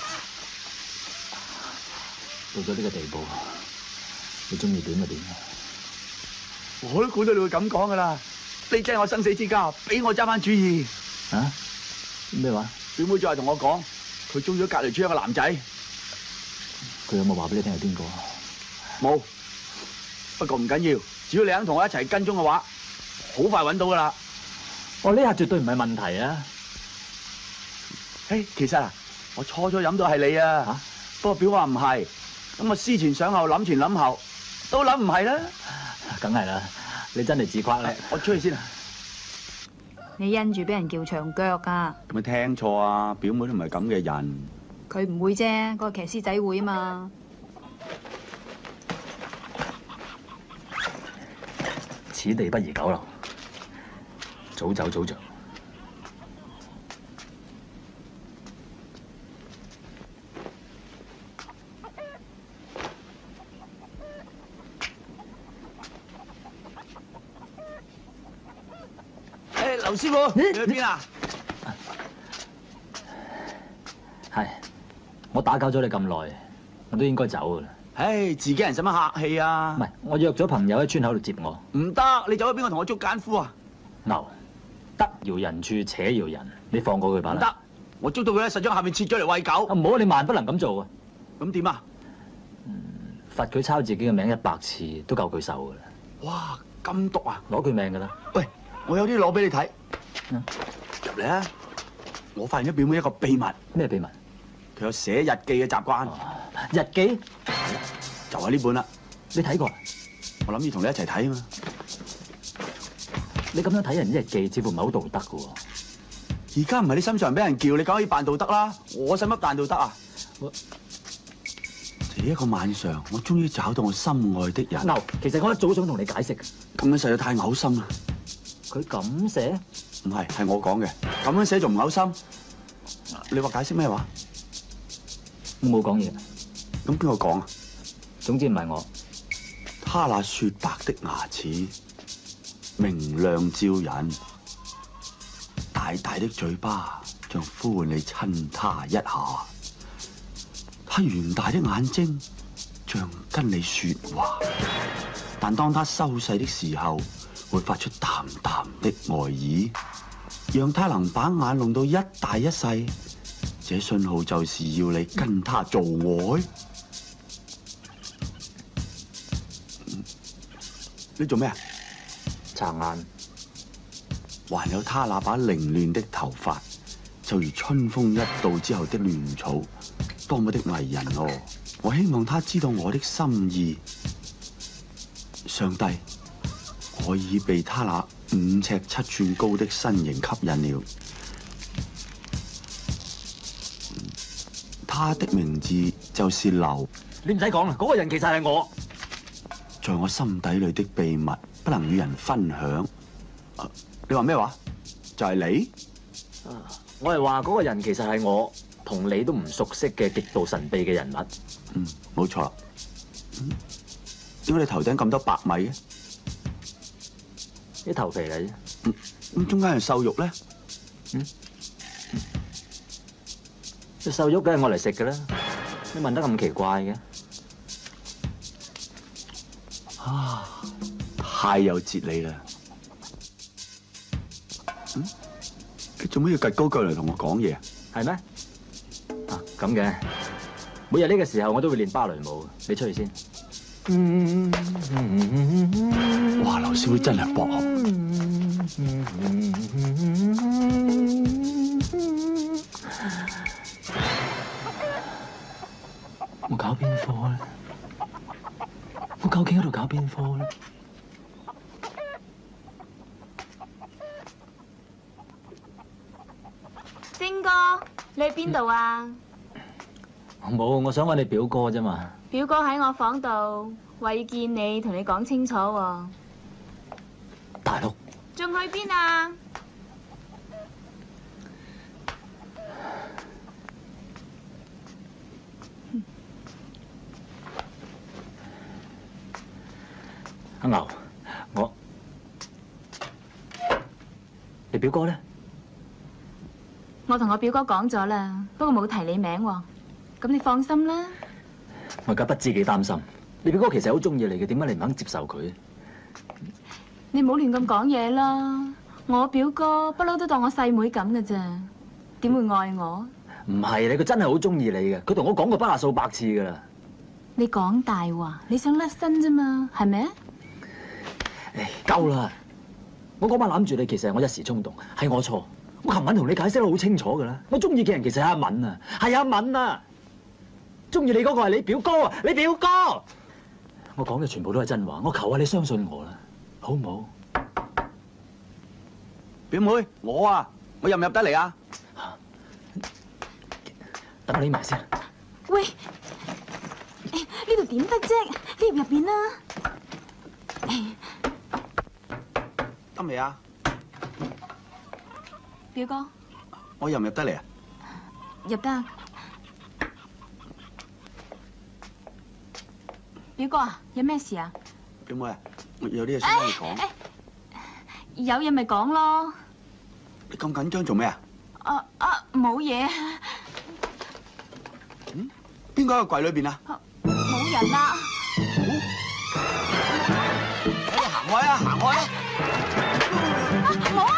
到咗呢個地步，你中意點就點。 我都估到你會咁講噶啦！你真係我生死之交，俾我揸翻主意。 啊？咩話？ 表妹再係同我講，佢中咗隔離村一個男仔。 佢有冇話俾你聽係邊個？ 冇。不過唔緊要，只要你肯同我一齊跟蹤嘅話，好快揾到噶啦。 我呢下絕對唔係問題啊！ 其實啊，我初飲到係你啊，不過表話唔係，咁我思前想後，諗前諗後，都諗唔係啦。 梗係啦，你真係自誇咧。 我出去先啊！ 你因住俾人叫長腳啊！ 有冇聽錯啊？表妹都唔係咁嘅人。 佢唔會啫，嗰個騎師仔會啊嘛。 此地不宜久留，早走早着。 劉師傅，你去邊啊？ 係，我打攪咗你咁耐，我都應該走噶啦。 自己人使乜客氣啊？ 唔係，我約咗朋友喺村口度接我。唔得，你走咗邊個同我捉奸夫啊？ 牛，得饒人處且饒人，你放過佢吧啦。 唔得，我捉到佢咧，實將下面切咗嚟餵狗。 唔好，你萬不能咁做啊！ 咁點啊？ 罰佢抄自己嘅名100次都夠佢受噶啦。 哇，咁毒啊！ 攞佢命噶啦！ 喂，我有啲攞俾你睇。入嚟啊！我發現咗表妹一個秘密。 咩秘密？ 佢有寫日記嘅習慣。 日記？ 就係呢本啦。 你睇過？ 我諗住同你一齊睇啊嘛。 你咁樣睇人日記，似乎唔係好道德噶喎。 而家唔係你心上俾人叫，你梗可以扮道德啦。我使乜扮道德啊？呢一個晚上，我終於找到我心愛的人。 牛，其實我一早想同你解釋嘅。 咁樣實在太嘔心啦。 佢咁寫？ 唔係，係我講嘅。咁樣寫仲唔嘔心？你話解釋咩話？ 我冇講嘢。 咁邊個講啊？ 總之唔係我。 他那雪白的牙齒，明亮照人，大大的嘴巴像呼喚你親他一下。他圓大的眼睛像跟你說話，但當他收細的時候，會發出淡淡的愛意，讓他能把眼弄到一大一細。這信號就是要你跟他做愛。你做咩啊？ 擦眼。 還有他那把凌亂的頭髮，就如春風一到之後的亂草，多麼的迷人哦！我希望他知道我的心意。上帝，我已被他那5尺7寸高的身形吸引了。他的名字就是劉。 你唔使講啦，嗰個人其實係我。 在我心底裏的秘密不能與人分享。你話咩話？就係你？ 我係話嗰個人其實係我，同你都唔熟悉嘅極度神秘嘅人物。 冇錯啦。點解你頭頂咁多白米嘅？ 啲頭皮嚟啫。 咁中間係瘦肉咧？ 隻瘦肉梗係我嚟食嘅啦。你問得咁奇怪嘅？ 太有哲理啦。嗯？你做咩要趌高腳嚟同我講嘢？ 係咩？啊咁嘅，每日呢個時候我都會練芭蕾舞。你出去先。 哇！劉師傅真係博學。 我搞邊科咧？我究竟喺度搞邊科咧？ 晶哥，你去邊度啊？ 冇，我想揾你表哥啫嘛。 表哥喺我房度，話要見你，同你講清楚喎。 大陸。 仲去邊啊？ 阿牛，你表哥咧？ 我同我表哥講咗啦，不過冇提你名喎。咁你放心啦。 我而家不知幾擔心。你表哥其實好中意你嘅，點解你唔肯接受佢？ 你唔好亂咁講嘢啦。我表哥不嬲都當我細妹咁嘅咋，點會愛我？ 唔係你，佢真係好中意你嘅。佢同我講過不下數百次噶啦。 你講大話，你想甩身啫嘛，係咪？ 唉，夠啦！我嗰晚攬住你，其實係我一時衝動，係我錯。我琴晚同你解釋得好清楚噶啦。我中意嘅人其實係阿敏啊，係阿敏啊。中意你嗰個係你表哥啊，你表哥。我講嘅全部都係真話，我求下你相信我啦，好唔好？ 表妹，我入唔入得嚟啊？ 等我匿埋先。 喂，呢度點得啫？你入邊啦。 得未啊？ 表哥， 我入唔入得嚟啊？ 入得。表哥啊，有咩事啊？ 表妹啊，我有啲嘢想同你講。 有嘢咪講咯。 你咁緊張做咩啊？ 冇嘢。 嗯？邊個喺個櫃裏邊啊？ 冇人啦。 行開啊！行開啊！ 冇啊！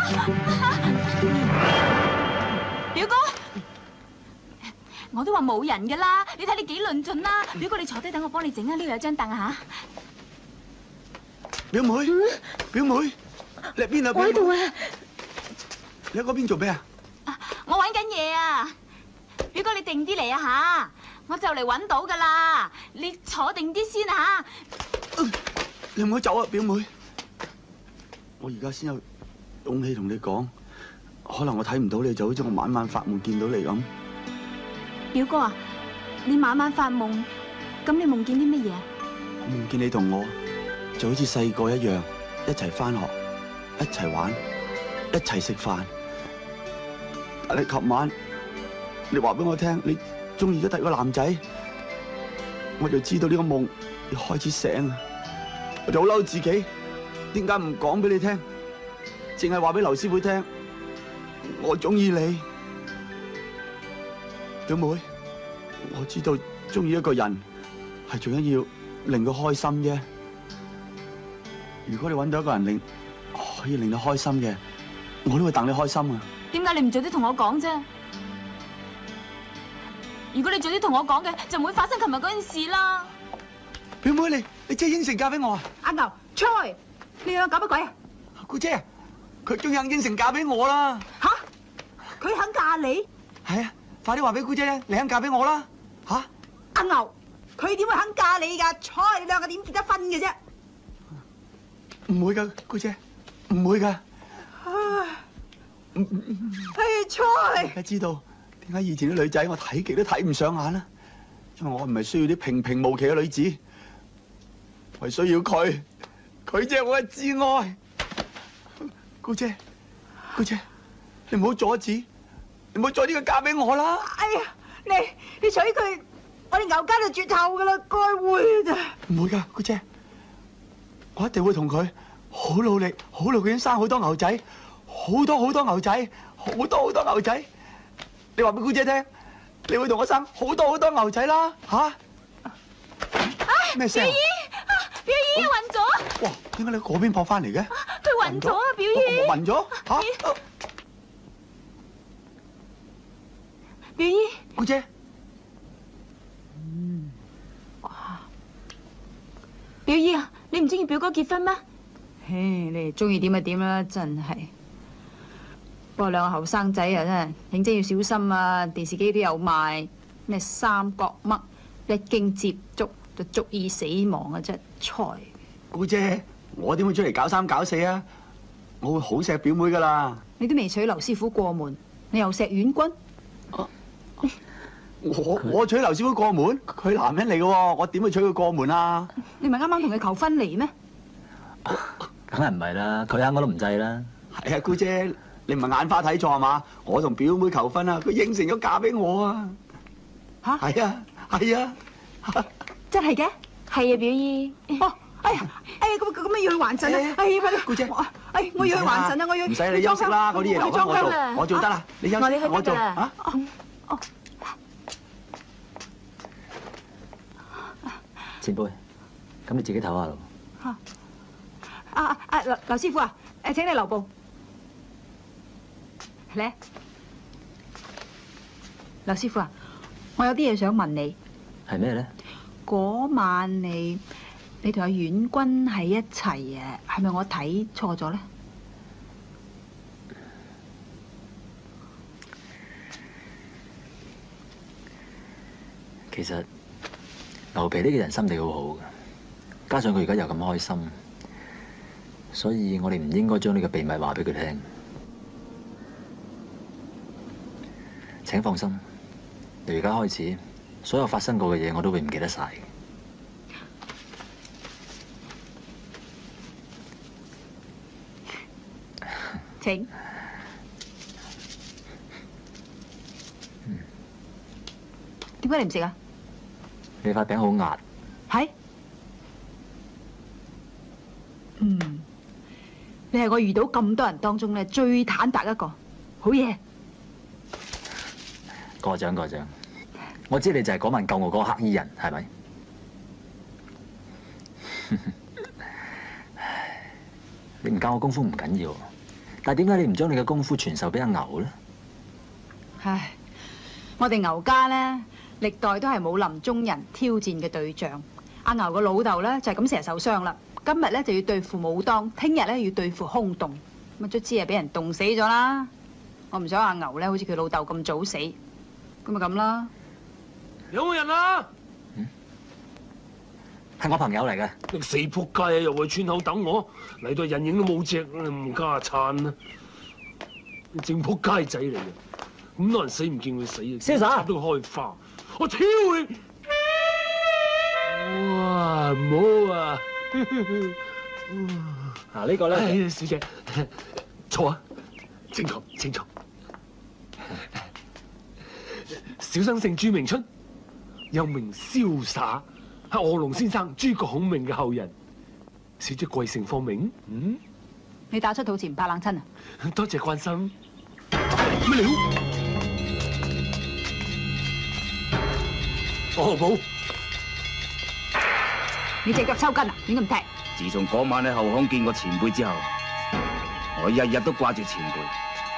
表哥，我都話冇人噶啦，你睇你幾論盡啦！表哥，你坐低等我幫你整啊，呢度有張凳啊吓。 表妹，表妹，你喺邊啊？ 我喺度啊！ 你喺嗰邊做咩啊？ 我揾緊嘢啊！表哥，你定啲嚟啊吓！我就嚟揾到噶啦，你坐定啲先啊吓！ 你唔好走啊，表妹！我而家先有勇氣同你講，可能我睇唔到你，就好似我晚晚發夢見到你咁。 表哥啊，你晚晚發夢，咁你夢見啲乜嘢啊？ 夢見你同我就好似細個一樣，一齊返學，一齊玩，一齊食飯。但係琴晚你話俾我聽，你中意咗第二個男仔，我就知道呢個夢要開始醒啦。我就好嬲自己，點解唔講俾你聽，淨係話俾劉師傅聽，我中意你。表妹，我知道中意一個人係最緊要令佢開心啫。如果你揾到一個人可以令你開心嘅，我都會戥你開心啊。 點解你唔早啲同我講啫？如果你早啲同我講嘅，就唔會發生琴日嗰件事啦。 表妹，你真係應承嫁俾我啊？ 阿牛，菜，你兩個搞乜鬼啊？ 姑姐，佢終於應承嫁俾我啦。 吓？佢肯嫁你？ 係啊，快啲話俾姑姐咧，你肯嫁俾我啦。吓？ 阿牛，佢點會肯嫁你㗎？菜，你兩個點結得婚嘅啫？ 唔會㗎，姑姐，唔會㗎。 菜， 而家知道點解以前啲女仔我睇極都睇唔上眼啦，因為我唔係需要啲平平無奇嘅女子，我係需要佢，佢即係我嘅至愛。姑姐，姑姐，你唔好阻止，你唔好再呢個嫁俾我啦。 哎呀，你娶佢，我哋牛家就絕後噶啦，該會咋？ 唔會㗎，姑姐，我一定會同佢好努力，好努力咁生好多牛仔，好多好多牛仔，好多好多牛仔。你話俾姑姐聽，你會同我生好多好多牛仔啦，吓？咩聲？ 表姨暈咗！ 哇！點解你嗰邊撲翻嚟嘅？ 佢暈咗啊，表姨。 暈咗嚇？ 表姨， 姑姐。 表姨啊，你唔中意表哥結婚咩？ 唉，你哋中意點就點啦，真係。不過兩個後生仔啊，真係認真要小心啊！電視機都有賣咩三角嘜，一經接觸就足以死亡啊！真係菜。 姑姐，我點會出嚟搞三搞四啊？我會好錫表妹噶啦。 你都未娶劉師傅過門，你又錫婉君？ 我娶劉師傅過門，佢男人嚟嘅喎，我點會娶佢過門啊？ 你咪啱啱同佢求婚嚟咩？ 梗係唔係啦，佢啱我都唔制啦。 係啊，姑姐，你唔係眼花睇錯係嘛？我同表妹求婚啊，佢應承咗嫁俾我啊！ 嚇？ 係啊，係啊， 真係嘅？ 係啊，表姨。 哦，哎呀，咁要去還神啊！哎呀，快啲， 姑姐， 我要去還神啊！我要唔使你休息啦，嗰啲嘢留翻我做，我做得啦。你休息，我做啊。 前輩，咁你自己唞下咯。 劉師傅啊，請你留步。嚟，劉師傅啊，我有啲嘢想問你。 係咩咧？ 嗰晚你同阿婉君喺一齊啊，係咪我睇錯咗咧？ 其實牛皮呢個人心地好好嘅，加上佢而家又咁開心，所以我哋唔應該將呢個秘密話俾佢聽。請放心，由而家開始，所有發生過嘅嘢我都會唔記得晒。 請。點解你唔食啊？ 你塊餅好壓。 係。你係我遇到咁多人當中咧最坦白一個，好嘢。 過獎過獎，我知你就係嗰晚救我嗰個黑衣人，係咪？你唔教我功夫唔緊要，但係點解你唔將你嘅功夫傳授俾阿牛咧？ 唉，我哋牛家咧歷代都係武林中人挑戰嘅對象。阿牛個老豆咧就係咁成日受傷啦，今日咧就要對付武當，聽日咧要對付空洞，咁啊卒之係俾人凍死咗啦。我唔想阿牛咧好似佢老豆咁早死。咁咪咁啦！ 有冇人啊？ 係我朋友嚟嘅。 你死仆街啊！又去村口等我，嚟到人影都冇隻，唔家產啊！你正仆街仔嚟嘅，咁多人死唔見佢死啊！ 瀟灑都開花，我挑你！哇！唔好啊！ 嗱呢個咧， 小姐，坐啊！請坐，請坐。小生姓朱明春，又名瀟灑，係臥龍先生諸葛孔明嘅後人。小姐貴姓芳名？ 你打出肚前唔怕冷親啊！ 多謝關心。乜料？哦冇。 你隻腳抽筋啊？點咁踢？ 自從嗰晚喺後巷見過前輩之後，我日日都掛住前輩。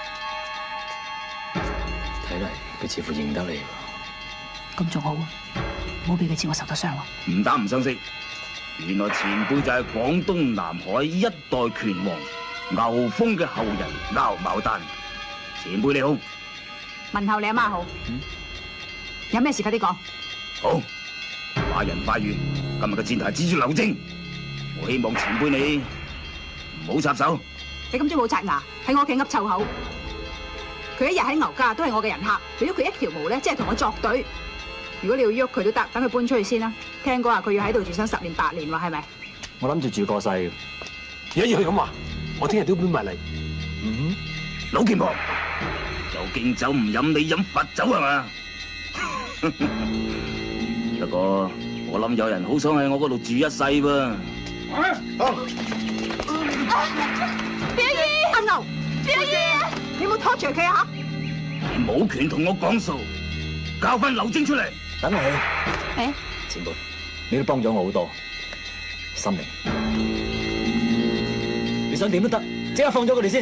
睇嚟佢似乎認得你。 咁仲好啊，唔好俾佢知我受得傷喎。 唔打唔相識，原來前輩就係廣東南海一代拳王牛峰嘅後人牛牡丹。前輩你好， 問候你阿媽好。有咩事快啲講。 好，快人快語，今日嘅戰題指住劉正，我希望前輩你唔好插手。 你今朝冇刷牙，喺我屋企噏臭口。佢一日喺牛家都係我嘅人客，你喐佢一條毛咧，即係同我作對。如果你要喐佢都得，等佢搬出去先啦。聽講話佢要喺度住上10年8年喎，係咪？ 我諗住住過世嘅。 而家要係咁話，我聽日都搬埋嚟。 老劍婆，有敬酒唔飲，你飲罰酒係嘛？不過我諗有人好想喺我嗰度住一世噃。 表姨，阿牛，表姨，你有冇拖住佢啊？ 你冇權同我講數，交翻劉正出嚟。 等我去。 誒， 前輩，你都幫咗我好多，心明。 想點都得，即刻放咗佢哋先。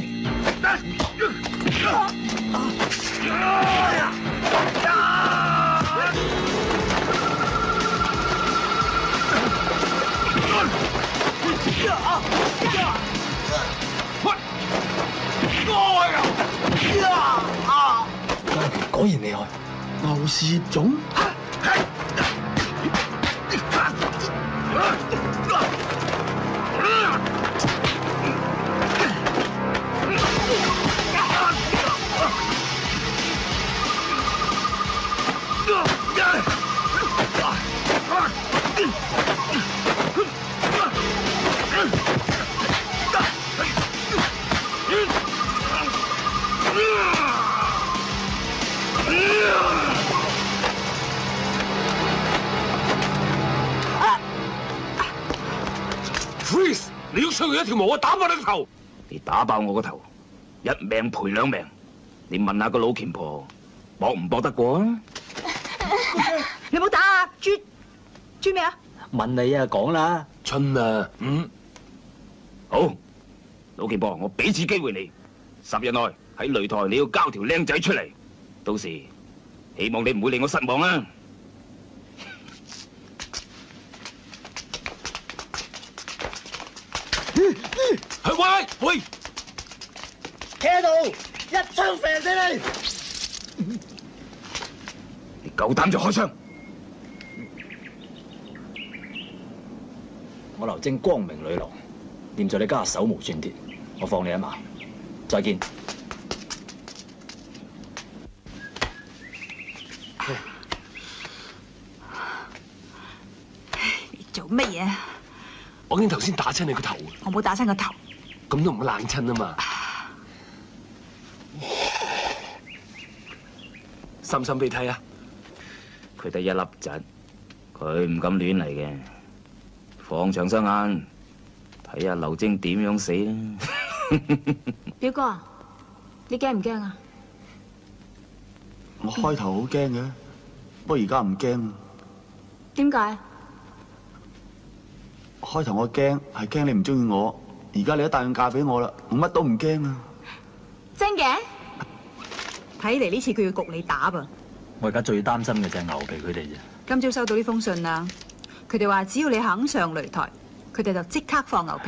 果然厲害， 牛氏葉種。 Freeze！ 你要傷佢一條毛，我打爆你個頭！ 你打爆我個頭，一命賠兩命。你問下個老虔婆，搏唔搏得過啊？ 你唔好打啊！豬咩啊？ 問你啊，講啦。 春啊， 好，老虔婆，我俾次機會你，10日內喺擂台你要交條靚仔出嚟，到時希望你唔會令我失望啊！ 喂！ 企喺度，一槍射死你！ 你夠膽就開槍！ 我劉晶光明磊落，念在你家手無寸鐵，我放你一馬。再見。 你做乜嘢？ 我見頭先打親你個頭。 我冇打親個頭。 咁都唔會冷親啊嘛。心心俾睇啊！ 佢得一粒侄，佢唔敢亂嚟嘅。放長雙眼，睇下劉晶點樣死啦！ 表哥，你驚唔驚啊？ 我開頭好驚嘅，不過而家唔驚。 點解？ 開頭我驚係驚你唔中意我，而家你都答應嫁俾我啦，我乜都唔驚啊！ 真嘅？ 睇嚟呢次佢要焗你打噃。 我而家最擔心嘅就係牛皮佢哋啫。 今朝收到呢封信啦，佢哋話只要你肯上擂台，佢哋就即刻放牛皮。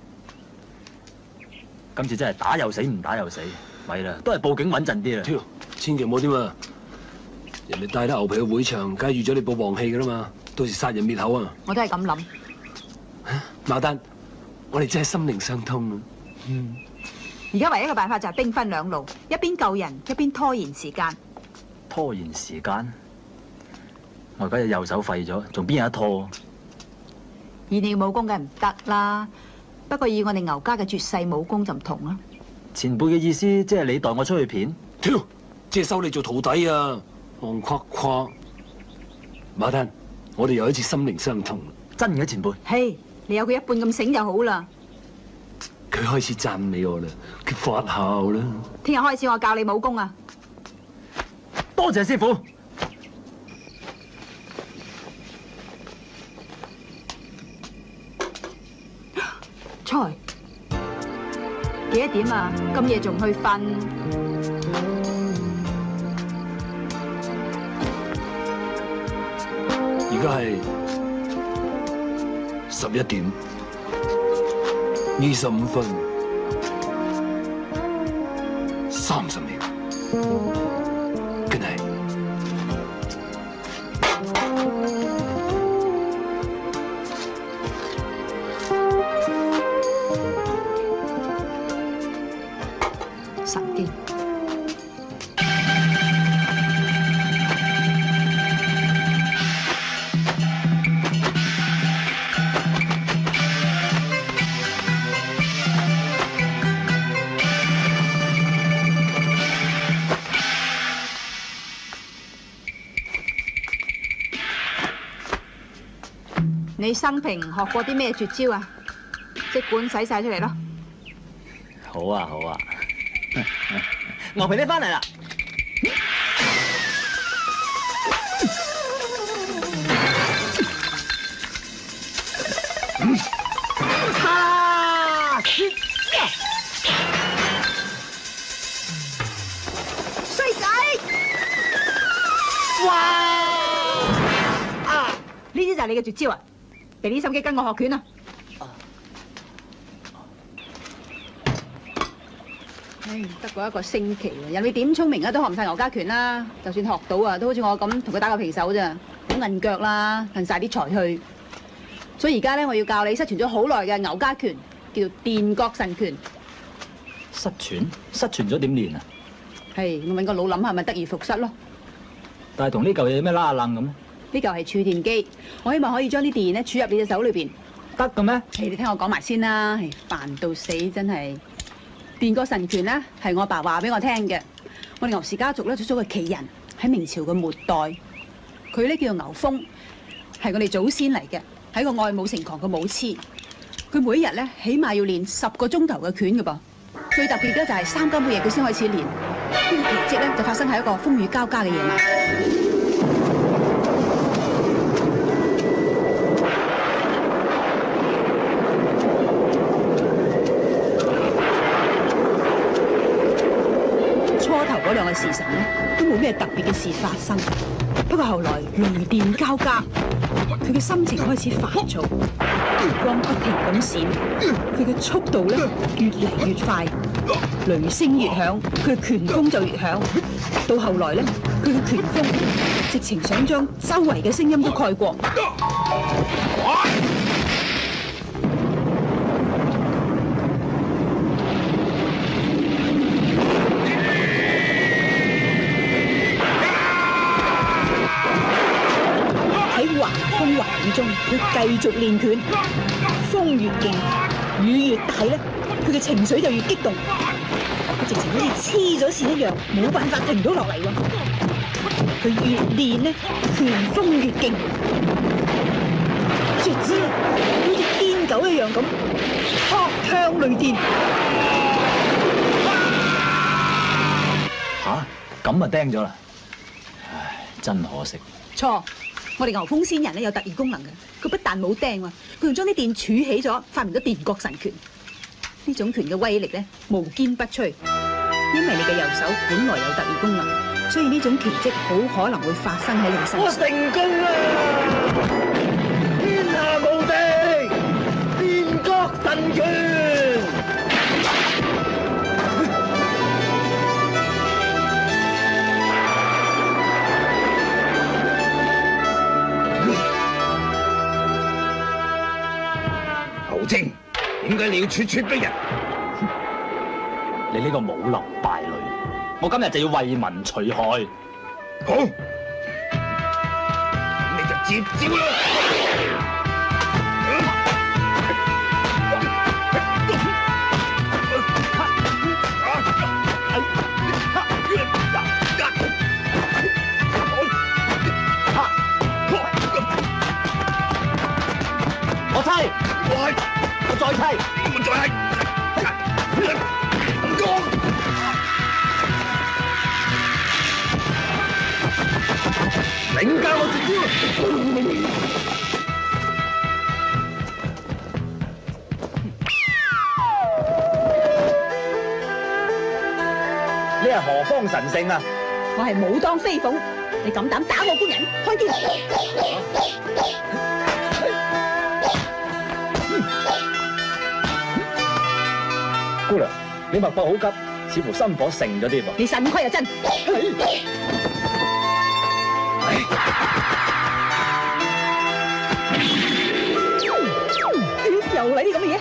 今次真係打又死，唔打又死，咪啦，都係報警穩陣啲啦。 跳，千祈唔好添啊！人哋帶得牛皮去會場，梗係預咗你報黃氣噶啦嘛，到時殺人滅口啊！ 我都係咁諗。 牡丹，我哋真係心靈相通啊！ 而家唯一嘅辦法就係兵分兩路，一邊救人，一邊拖延時間。 拖延時間？我而家隻右手廢咗，仲邊有得拖？ 以你嘅武功梗係唔得啦，不過以我哋牛家嘅絕世武功就唔同啦。 前輩嘅意思即係你代我出去片？ 跳，即係收你做徒弟啊！戇誇誇，牡丹，我哋又一次心靈相通。 真嘅前輩？ 嘿，你有佢一半咁醒就好啦。 佢開始讚美我啦，佢發姣啦。 聽日開始我教你武功啊！ 多謝師傅。 菜，幾多點啊？咁夜仲去瞓？ 而家係11點25分30秒。Good night。 神經。你生平學過啲咩絕招啊？即管使晒出嚟咯！ 好啊好啊，牛皮你翻嚟啦！ 呢啲就係你嘅絕招啊！俾啲心機跟我學拳啊！唉，得過一個星期喎，人哋點聰明啊，都學唔晒牛家拳啦。就算學到啊，都好似我咁同佢打個平手咋，好韌腳啦，韌晒啲財去。所以而家咧，我要教你失傳咗好耐嘅牛家拳，叫做電角神拳。 失傳咗點練啊？ 係，我揾個腦諗下，咪得而復失咯。 但係同呢嚿嘢有咩拉楞咁？ 呢嚿係儲電機，我希望可以將啲電咧儲入你隻手裏邊。 得嘅咩？ 你聽我講埋先啦，煩到死真係。電角神拳咧係我阿爸話俾我聽嘅。我哋牛氏家族咧出咗個奇人，喺明朝嘅末代，佢咧叫做牛峰，係我哋祖先嚟嘅，係一個愛武成狂嘅武痴。佢每一日咧起碼要練10個鐘頭嘅拳嘅噃。最特別咧就係3更半夜佢先開始練。呢個奇蹟咧就發生喺一個風雨交加嘅夜晚。初頭嗰2個時辰咧都冇咩特別嘅事發生，不過後來雷電交加，佢嘅心情開始煩躁，陽光不停咁閃，佢嘅速度咧越嚟越快，雷聲越響，佢嘅拳風就越響，到後來咧佢嘅拳風直情想將周圍嘅聲音都蓋過。風華雨中，佢繼續練拳，風越勁，雨越大咧，佢嘅情緒就越激動，佢直情好似黐咗線一樣，冇辦法停到落嚟喎。佢越練咧，拳風越勁，絕之好似癲狗一樣咁，撲向雷電。 吓，咁啊釘咗啦！唉，真可惜。 錯。我哋牛峰仙人咧有特異功能嘅，佢不但冇釘喎，佢仲將啲電儲起咗，發明咗電角神拳。呢種拳嘅威力咧無堅不摧，因為你嘅右手本來有特異功能，所以呢種奇蹟好可能會發生喺你嘅身上。 我成功啦！天下無敵，電角神拳。 正，點解你要咄咄逼人？ 你呢個武林敗類，我今日就要為民除害。 好，咁你就接招啦！ 我猜。我再砌， 我再砌， 領教我絕招。 你係何方神聖啊？ 我係武當飛鳳，你敢膽打我官人，開劍！ 姑娘，你脈搏好急，似乎心火盛咗啲噃。 你腎虧啊真！又嚟啲咁嘅嘢。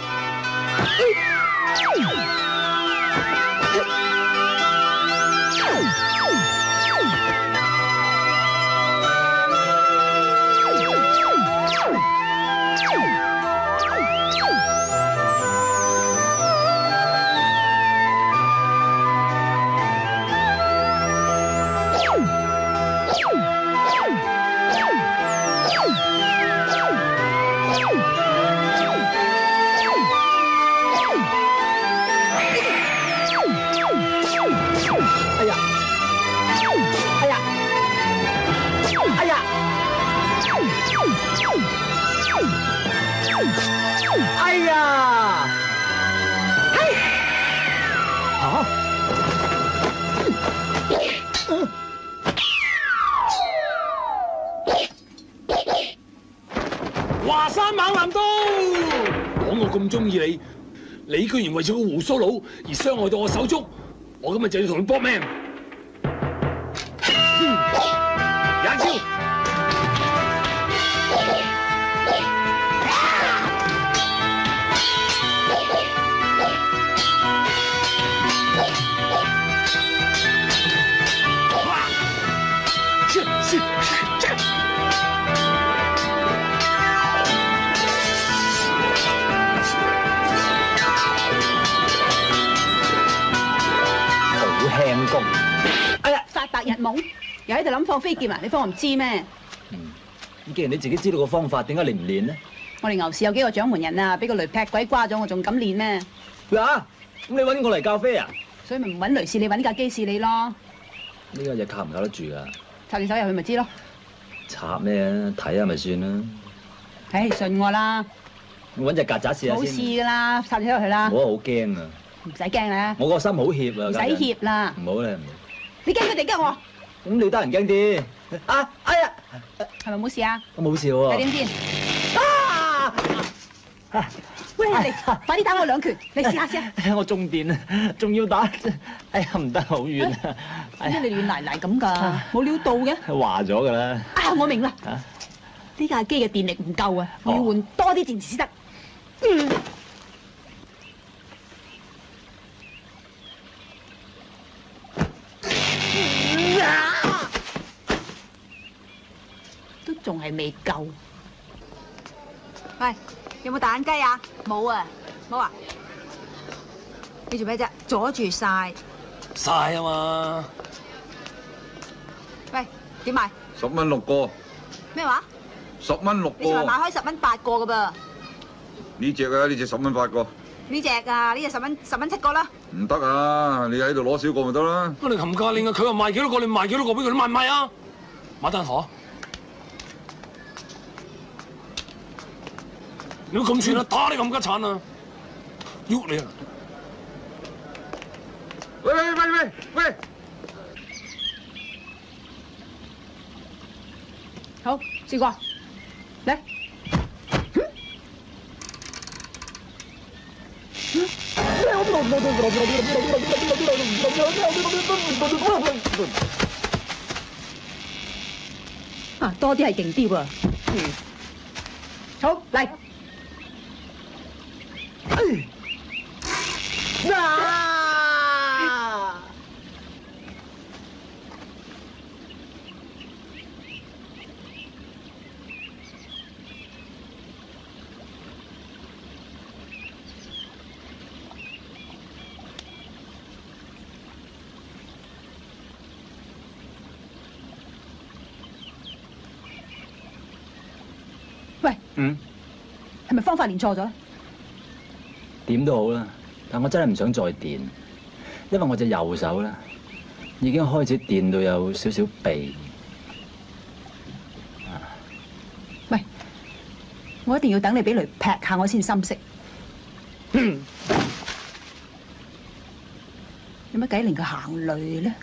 山猛南刀！講我咁中意你，你居然為咗個胡鬚佬而傷害到我手足，我今日就要同你搏命！眼超！ 輕功， 哎呀，發白日夢，又喺度諗放飛劍啊！你放我唔知咩？ 咁既然你自己知道個方法，點解你唔練呢？ 我哋牛市有幾個掌門人啊，俾個雷劈鬼瓜咗，我仲敢練咩？ 嗱，咁你揾我嚟教飛啊？ 所以咪唔揾雷士，你揾架機士你咯。 呢家嘢靠唔靠得住噶？ 插你手入去咪知咯。 插咩啊？睇下咪算啦。 唉，信我啦。 我揾隻曱甴試下先。 冇事噶啦，插你手入去啦。 我好驚啊！ 唔使驚啦。 我個心好怯啊！ 唔使怯啦。 唔好啦，唔好。 你驚佢哋驚我？ 咁你得人驚啲。啊！哎呀！ 係咪冇事啊？ 我冇事喎。 睇點先？喂，你快啲打我2拳，你試下先。 我中電啊，仲要打，哎呀唔得，好遠啊！ 點解你軟泥泥咁㗎？冇料到嘅。 話咗㗎啦。 啊，我明啦。呢架機嘅電力唔夠啊，要換多啲電池先得。都仲係未夠。 喂，有冇蛋雞啊？ 冇啊， 冇啊？你做咩啫？阻住晒。 晒啊嘛！ 喂，點賣 ？10蚊6個。 咩話 ？10蚊6個。 你仲話賣開10蚊8個㗎噃？ 呢隻啊，呢隻10蚊8個。 呢隻啊，呢隻10蚊7個啦。 唔得啊！你喺度攞少個咪得啦。 我哋冚價令啊，佢話賣幾多個，你賣幾多個俾佢，你賣唔賣啊？馬丹河，你都咁串啊？打你冚家鏟啊！喐你啊！ 喂！ 好，試過，嚟。啊，多啲係勁啲喎。好，嚟。喂，係咪方法練錯咗咧？ 點都好啦，但我真係唔想再電，因為我隻右手咧已經開始電到有少少痹。 喂，我一定要等你俾雷劈下我先心息。有乜計令佢行雷咧？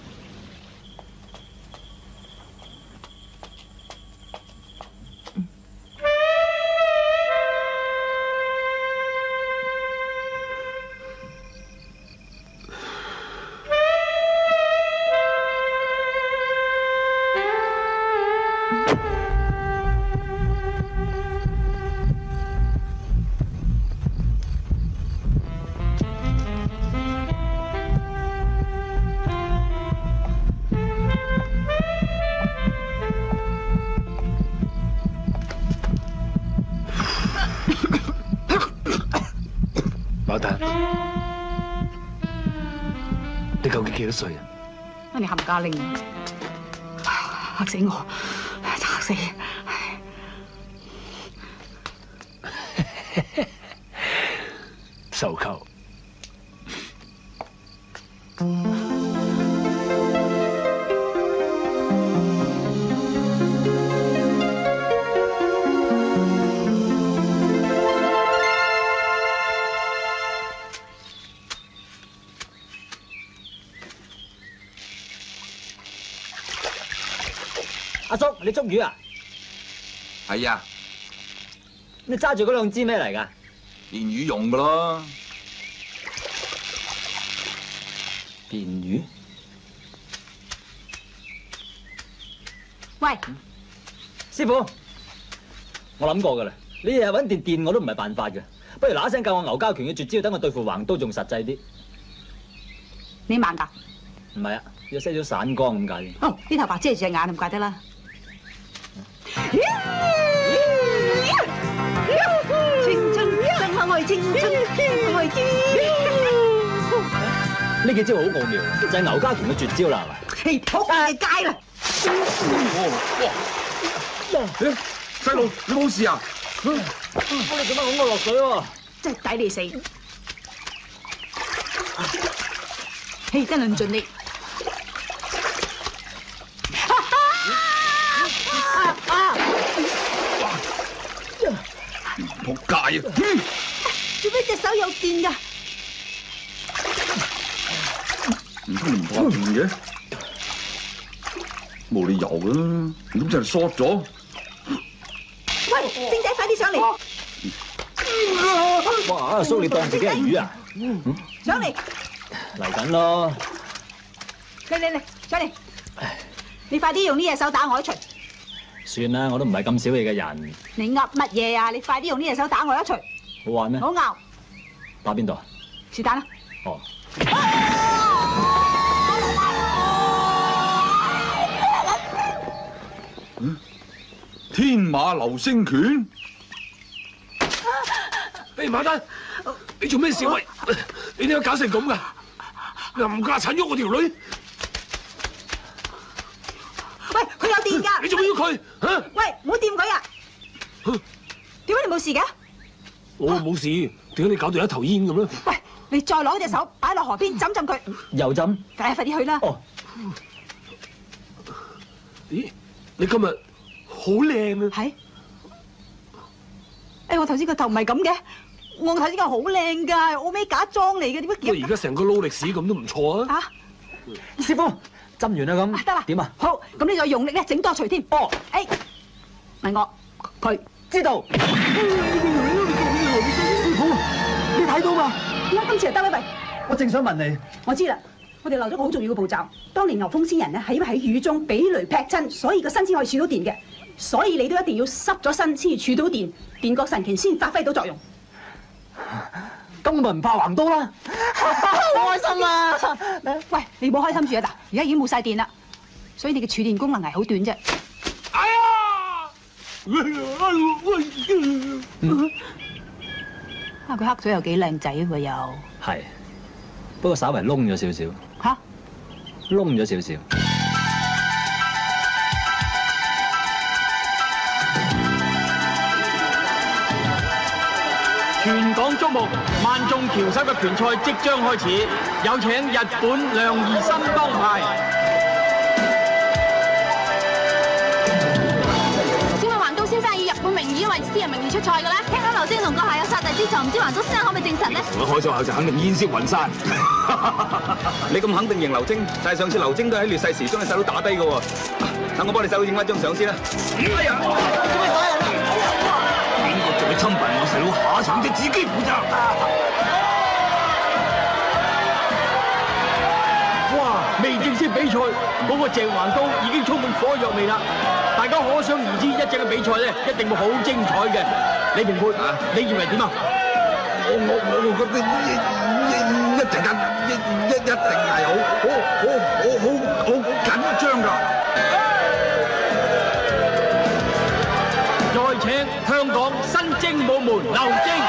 馬丹，你究竟幾多歲啊？ 你冚家拎啊！嚇死我，嚇死！ 受扣。 阿叔，你捉魚啊？ 係啊， 你揸住嗰兩支咩嚟㗎？ 電魚用㗎咯。 電魚？ 喂， 師傅，我諗過㗎啦，你日日揾電我都唔係辦法嘅，不如嗱聲教我牛家拳嘅絕招，等我對付橫刀仲實際啲。 你盲㗎？ 唔係啊，要些少散光咁解。 哦，呢頭髮遮住隻眼，唔怪得啦。青春真可愛，青春真可愛。 呢幾招好奧妙，就係牛家拳嘅絕招啦，係嘛？ 嘿，仆你街啦！ 哇！細路，你冇事啊？ 你做乜㧬我落水喎？ 真係抵你死！嘿，真論盡力。 仆街啊！ 做咩隻手有電㗎？ 唔通唔怕電嘅？冇理由啦，唔通真係縮咗？ 喂，星仔，快啲上嚟！ 哇！阿叔，你當自己係魚啊？ 上嚟！ 嚟緊咯！ 嚟，上嚟！你快啲用呢隻手打我一錘！ 算啦，我都唔係咁小氣嘅人。 你噏乜嘢啊？你快啲用呢隻手打我一錘！ 好玩咩？ 好拗！ 打邊度啊？ 是但啦。 哦。 天馬流星拳？ 誒，馬丹，你做咩事喂？你點解搞成咁㗎？冚家鏟喐我條女！ 喂，佢有電㗎！ 你做咩喐佢？嚇！ 喂，唔好掂佢啊！點解你冇事嘅？ 我冇事，點解你搞到一頭煙咁咧？ 喂，你再攞隻手擺落河邊浸浸佢。 又浸？ 快啲去啦！ 哦。 咦？你今日好靚啊！ 係。誒，我頭先個頭唔係咁嘅，我頭先個好靚㗎，我咩假裝嚟嘅，點解？ 喂，而家成個勞力士咁都唔錯啊！ 嚇，師傅浸完啦咁。 得啦。 點啊？ 好，咁你再用力咧，整多錘添。 哦。 誒，問我，佢知道。好，你睇到嘛？ 點解今次係得咧？喂， 我正想問你。 我知啦，我哋漏咗個好重要嘅步驟。當年牛風仙人咧係因為喺雨中俾雷劈親，所以個身先可以儲到電嘅。所以你都一定要濕咗身先儲到電，電覺神拳先發揮到作用。 咁我咪唔怕橫刀啦！好開心啊！ 喂，你唔好開心住啊！嗱，而家已經冇晒電啦，所以你嘅儲電功能係好短啫。 哎呀！ 啊，佢黑水又幾靚仔喎又。 係，不過稍為燶咗少少。 嚇？ 燶咗少少。 全港矚目，萬眾翹手嘅拳賽即將開始，有請日本梁儀森當牌。 點解橫刀先生以日本名義因為私人名義出賽嘅咧？聽講劉星同閣下有殺弟之仇，唔知橫刀先生可唔可以證實咧？ 我開咗口就肯定煙消雲散。你咁肯定贏劉晶，但係上次劉晶都喺劣勢時將你細佬打低嘅喎。等我幫你細佬影翻張相先啦。哎呀！做咩打人啊？邊個仲要侵犯我細佬下場，就自己負責。 哇！未正式比賽，嗰個鄭橫刀已經充滿火藥味啦！大家可想而知，一陣嘅比賽咧，一定會好精彩嘅。李評判，你認為點啊？ 我覺得一陣間一定係好緊張㗎。 再請香港新精武門劉晶。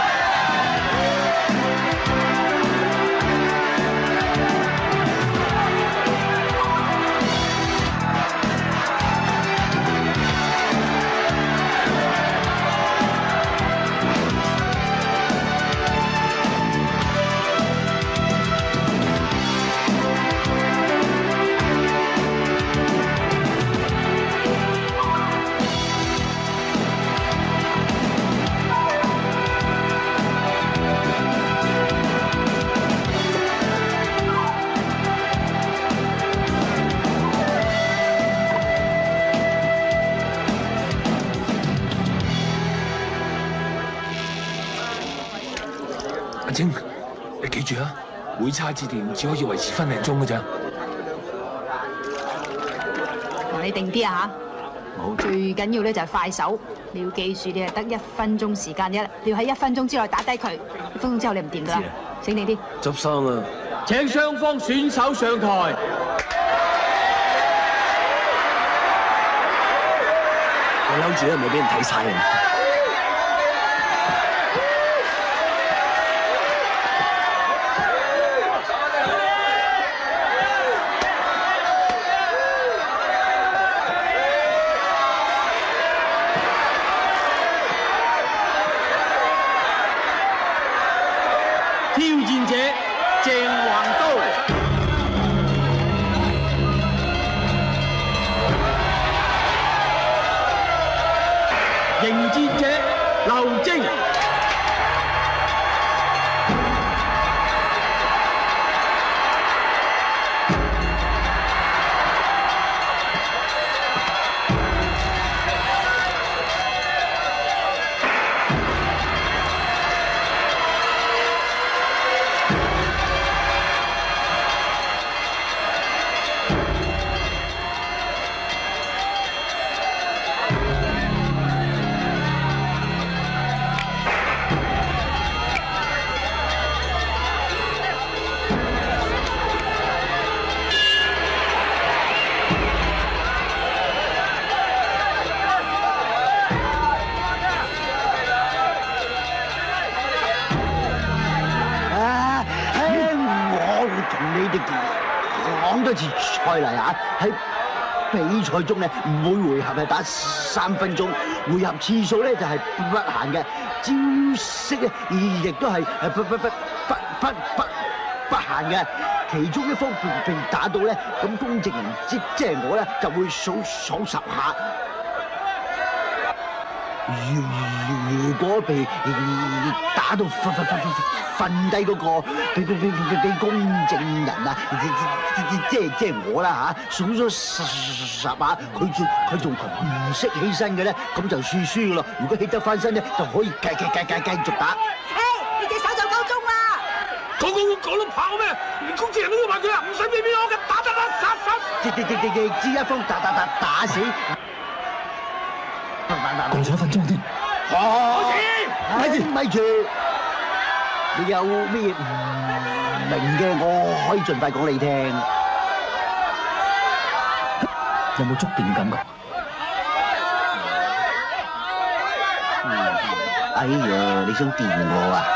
晶，你記住啊，每叉子電只可以維持分零鐘嘅咋。 你定啲啊嚇！ 好， 最緊要咧就係快手，你要記住，你係得1分鐘時間啫，你要喺1分鐘之內打低佢，1分鐘之後你唔掂㗎啦，醒定啲。 執生啊！ 請雙方選手上台。 你嬲住咧，唔係俾人睇晒啊！ 挑戰者鄭橫刀，迎戰者劉晶。 講多次賽例啊！喺比賽中咧，每回合係打3分鐘，回合次數咧就係不限嘅，招式咧亦都係不限嘅。其中一方被打到咧，咁公證人即係我咧就會數10下。如果被打到瞓低嗰個俾公證人啊，即係我啦嚇，數咗10下，佢仲唔識起身嘅咧，咁就算輸噶咯。如果起得翻身咧，就可以繼續打。 你隻手就夠鐘啦！ 講到跑咩？連公證人都要埋佢啊！唔使俾我嘅，打！ 只一方打死。 過咗1分鐘添。 咪住！你有咩唔明嘅，我可以盡快講你聽。 有冇觸電嘅感覺？ 哎呀，你想電我啊？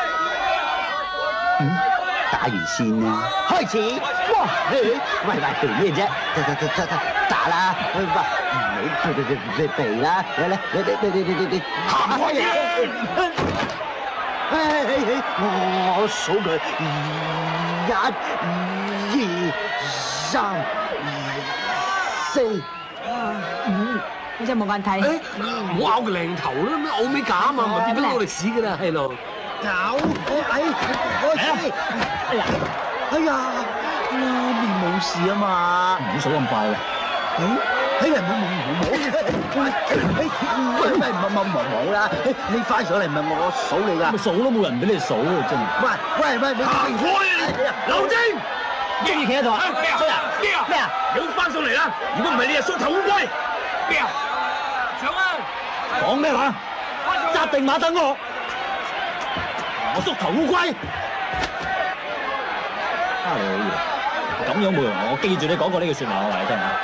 打完先啦，開始。哇！喂，咩啫？打啦！唔好避啦！你行開嘢！我數佢1、2、3、4、5。 你真係冇眼睇。 唔好拗個靚頭啦，咩奧美假啊嘛，唔係變咗我歷史噶啦，係咯。 哎呀，面冇事啊嘛， 唔好數咁快喎。 冇啦，你翻上嚟唔係我數你㗎， 數都冇人俾你數啊！真係。 喂， 行開！劉晶， 竟然企喺度啊！ 咩啊？你翻上嚟啦！如果唔係你就縮頭烏龜。咩啊？上啊！ 講咩話？紮定馬等我縮頭烏龜。咁樣冇用，我記住你講過呢句説話，我話你聽下。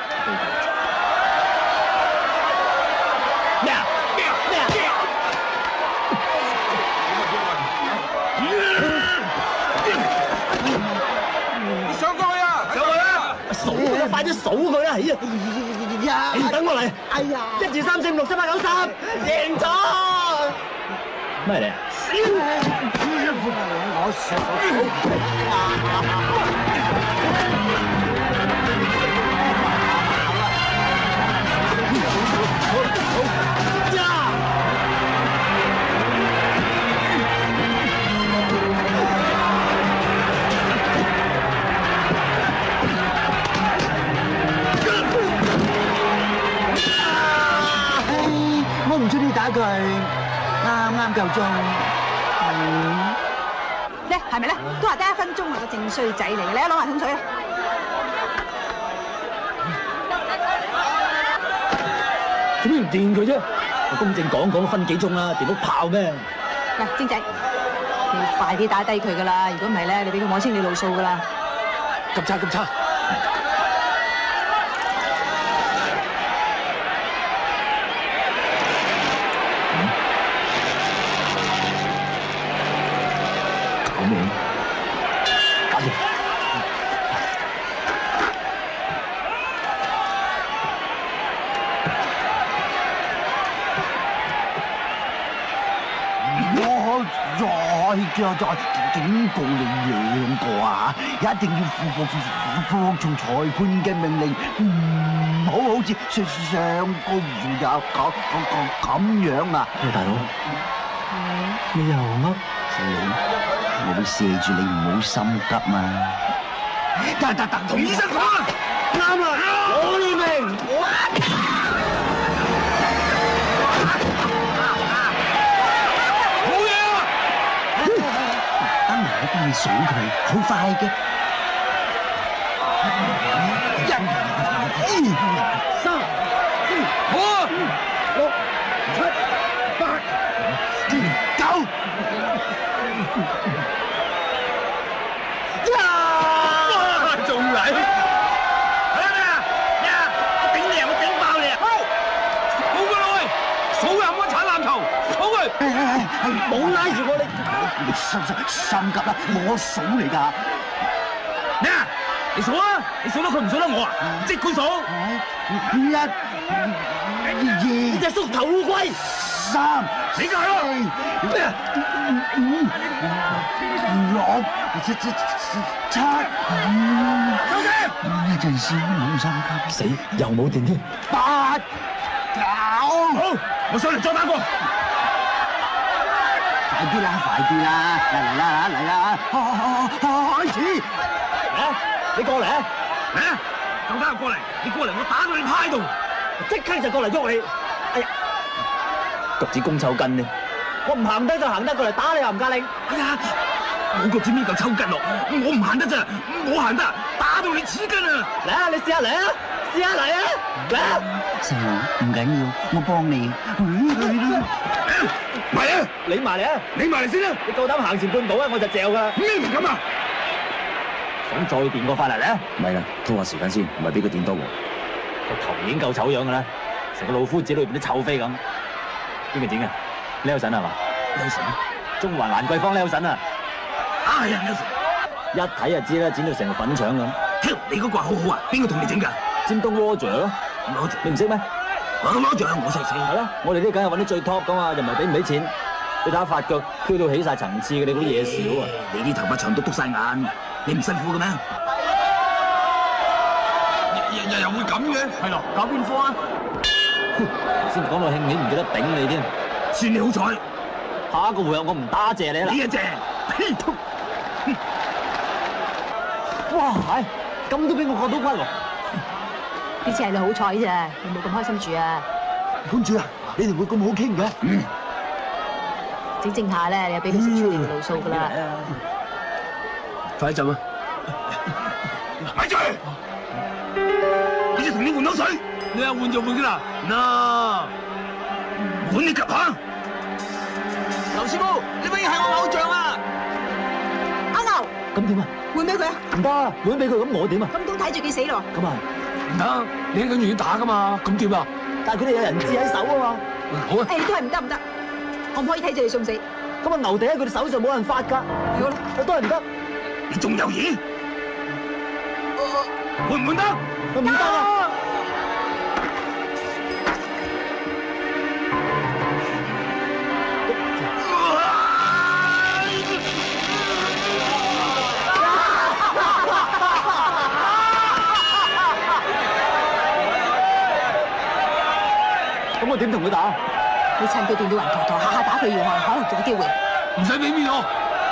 咩啊？ 你上過去啊！上去啊！ 數佢，快啲數佢啦！你等我嚟。 哎呀 ！1、2、3、4、5、6、7、8、9、10，贏咗！咩嚟啊？ 我唔中意打佢，啱夠鐘。 咧，係咪咧？都話得1分鐘啊，個正衰仔嚟嘅，你攞埋桶水啊！ 做咩唔電佢啫？我公正講分幾鐘啦，電屋炮咩？ 嗱，晶仔，你要快啲打低佢噶啦，如果唔係咧，你俾佢摸清你路數噶啦。 急叉。搞咩？搞掂。 我再警告你2個啊！一定要服從裁判嘅命令，唔好似上高唔有咁樣啊！ 喂，大佬，你又噏？ 我會射住你，唔好心急嘛！得，同醫生講啊！啱啦，我呢命幫你數佢，好快嘅。1、2、3、4、5、6、7、8、9。 哇！仲嚟？睇咩啊？我頂你啊！我頂爆你啊！好㗎啦喂，數人乜鏟爛頭，數佢。 冇拉住我你心急啦，我數嚟㗎。 咩啊？你數啊！你數得佢唔數得我啊？即佢數。 1、2， 隻縮頭烏龜。 3， 死佢咯！ 咩啊？5、6、7、一陣先冇心急。 死又冇電添。 8、9。 好，我上嚟再打過。 快啲啦！嚟啦！開始！ 你過嚟啊！ 嚟啊！夠膽過嚟！你過嚟，我打到你趴喺度！ 即刻就過嚟喐你！哎呀， 腳趾公抽筋呢？ 我唔行得就行得，過嚟打你又唔嫁你！ 哎呀，我腳趾邊嚿抽筋咯！我唔行得咋，我行得，打到你黐筋啊！ 嚟啊！你試下嚟啊！試下嚟啊！嚟啊！ 細佬唔緊要，我幫你。 埋嚟啊！ 你埋嚟啊！ 你埋嚟先啦！ 你夠膽行前半步啊，我就嚼㗎啦！ 咩唔敢啊？ 想再電個法嚟咧？唔係啦，拖下時間先，唔係俾佢電多喎。個頭已經夠醜樣㗎啦，成個老夫子裏邊啲臭飛咁。邊個整嘅？Nelson係嘛？Nelson，中環蘭桂坊 Nelson啊！ 啊係啊 Nelson， 一睇就知啦，剪到成個粉腸咁。 屌，你嗰個好好啊！邊個同你整㗎？ 尖東 Roger 咯，Roger 你唔識咩 ？Roger 我識。 係啦，我哋呢梗係揾啲最 top 㗎嘛，又唔係俾唔俾錢。你睇下發腳飄到起晒層次嘅，你嗰啲嘢少啊！ 你啲頭髮長到篤晒眼，你唔辛苦嘅咩？又會咁嘅？ 係咯，搞邊科啊？ 先講到興起，唔記得頂你添。 算你好彩， 下一個回合我唔打謝你啦。 你一謝， 哇！咁都俾我過到骨喎！ 呢次係你好彩啫，你冇咁開心住啊！ 館主啊，你哋會咁好傾嘅？ 整下咧，你又俾佢識出你條路數噶啦。 快啲浸啊！ 咪住！你要同你換口水， 你一換就換噶啦。嗱， 換你及下。 劉師傅，你咪係我偶像啊！ 阿牛， 咁點啊？ 換俾佢啊！ 唔得，換俾佢咁我點啊？ 咁都睇住佢死咯。 咁啊， 唔得，你喺緊要打噶嘛？咁點啊？ 但係佢哋有人質喺手啊嘛。 好啊。 誒，都係唔得。我唔可以睇住你送死。 咁啊，牛地喺佢哋手上冇人發㗎。 好啦， 我都係唔得。 你仲有嘢？換唔換得？ 唔得啊！咁我點同佢打？ 你趁佢電到暈陀陀，下下打佢要害，可能仲有機會。 唔使俾面我。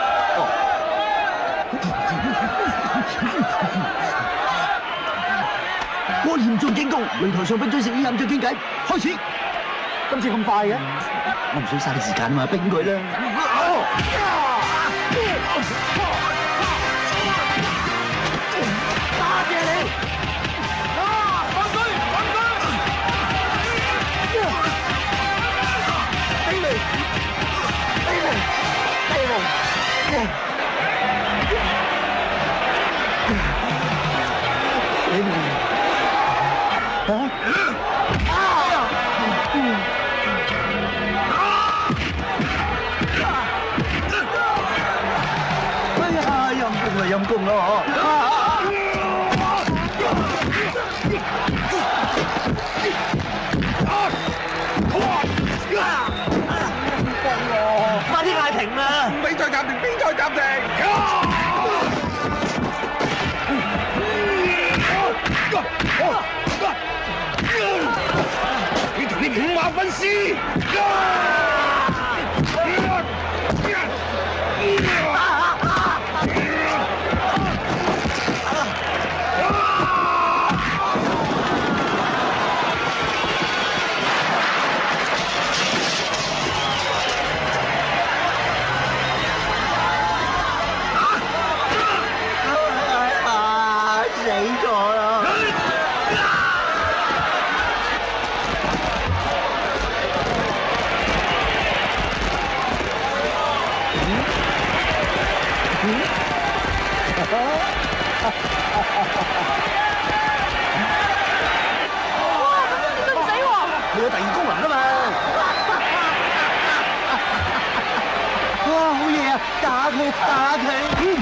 我嚴重警告，擂台上不准食煙飲酒傾偈。開始， 今次咁快嘅？ 我唔想嘥時間啊嘛，冰佢啦。 陰公咯快啲嗌停啦！ 比賽暫停，比賽暫停。你同啲五馬分屍！ 你有第二功能啊嘛！哇，好嘢啊！打佢，打佢！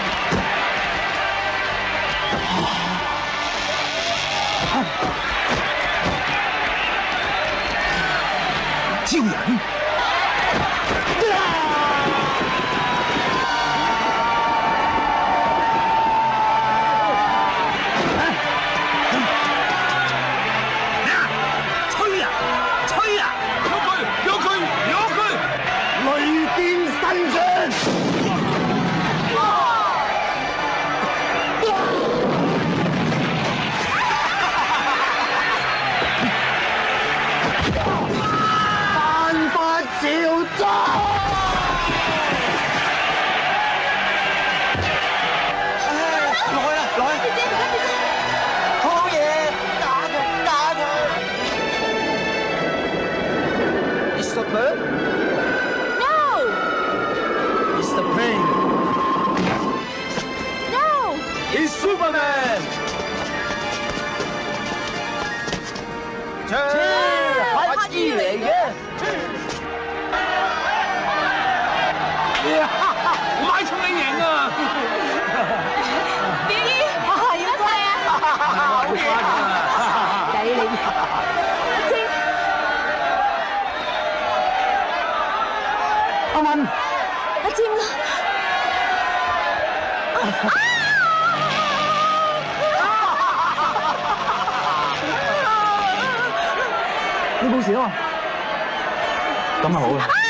超人！ 你冇事啊？咁就好啦。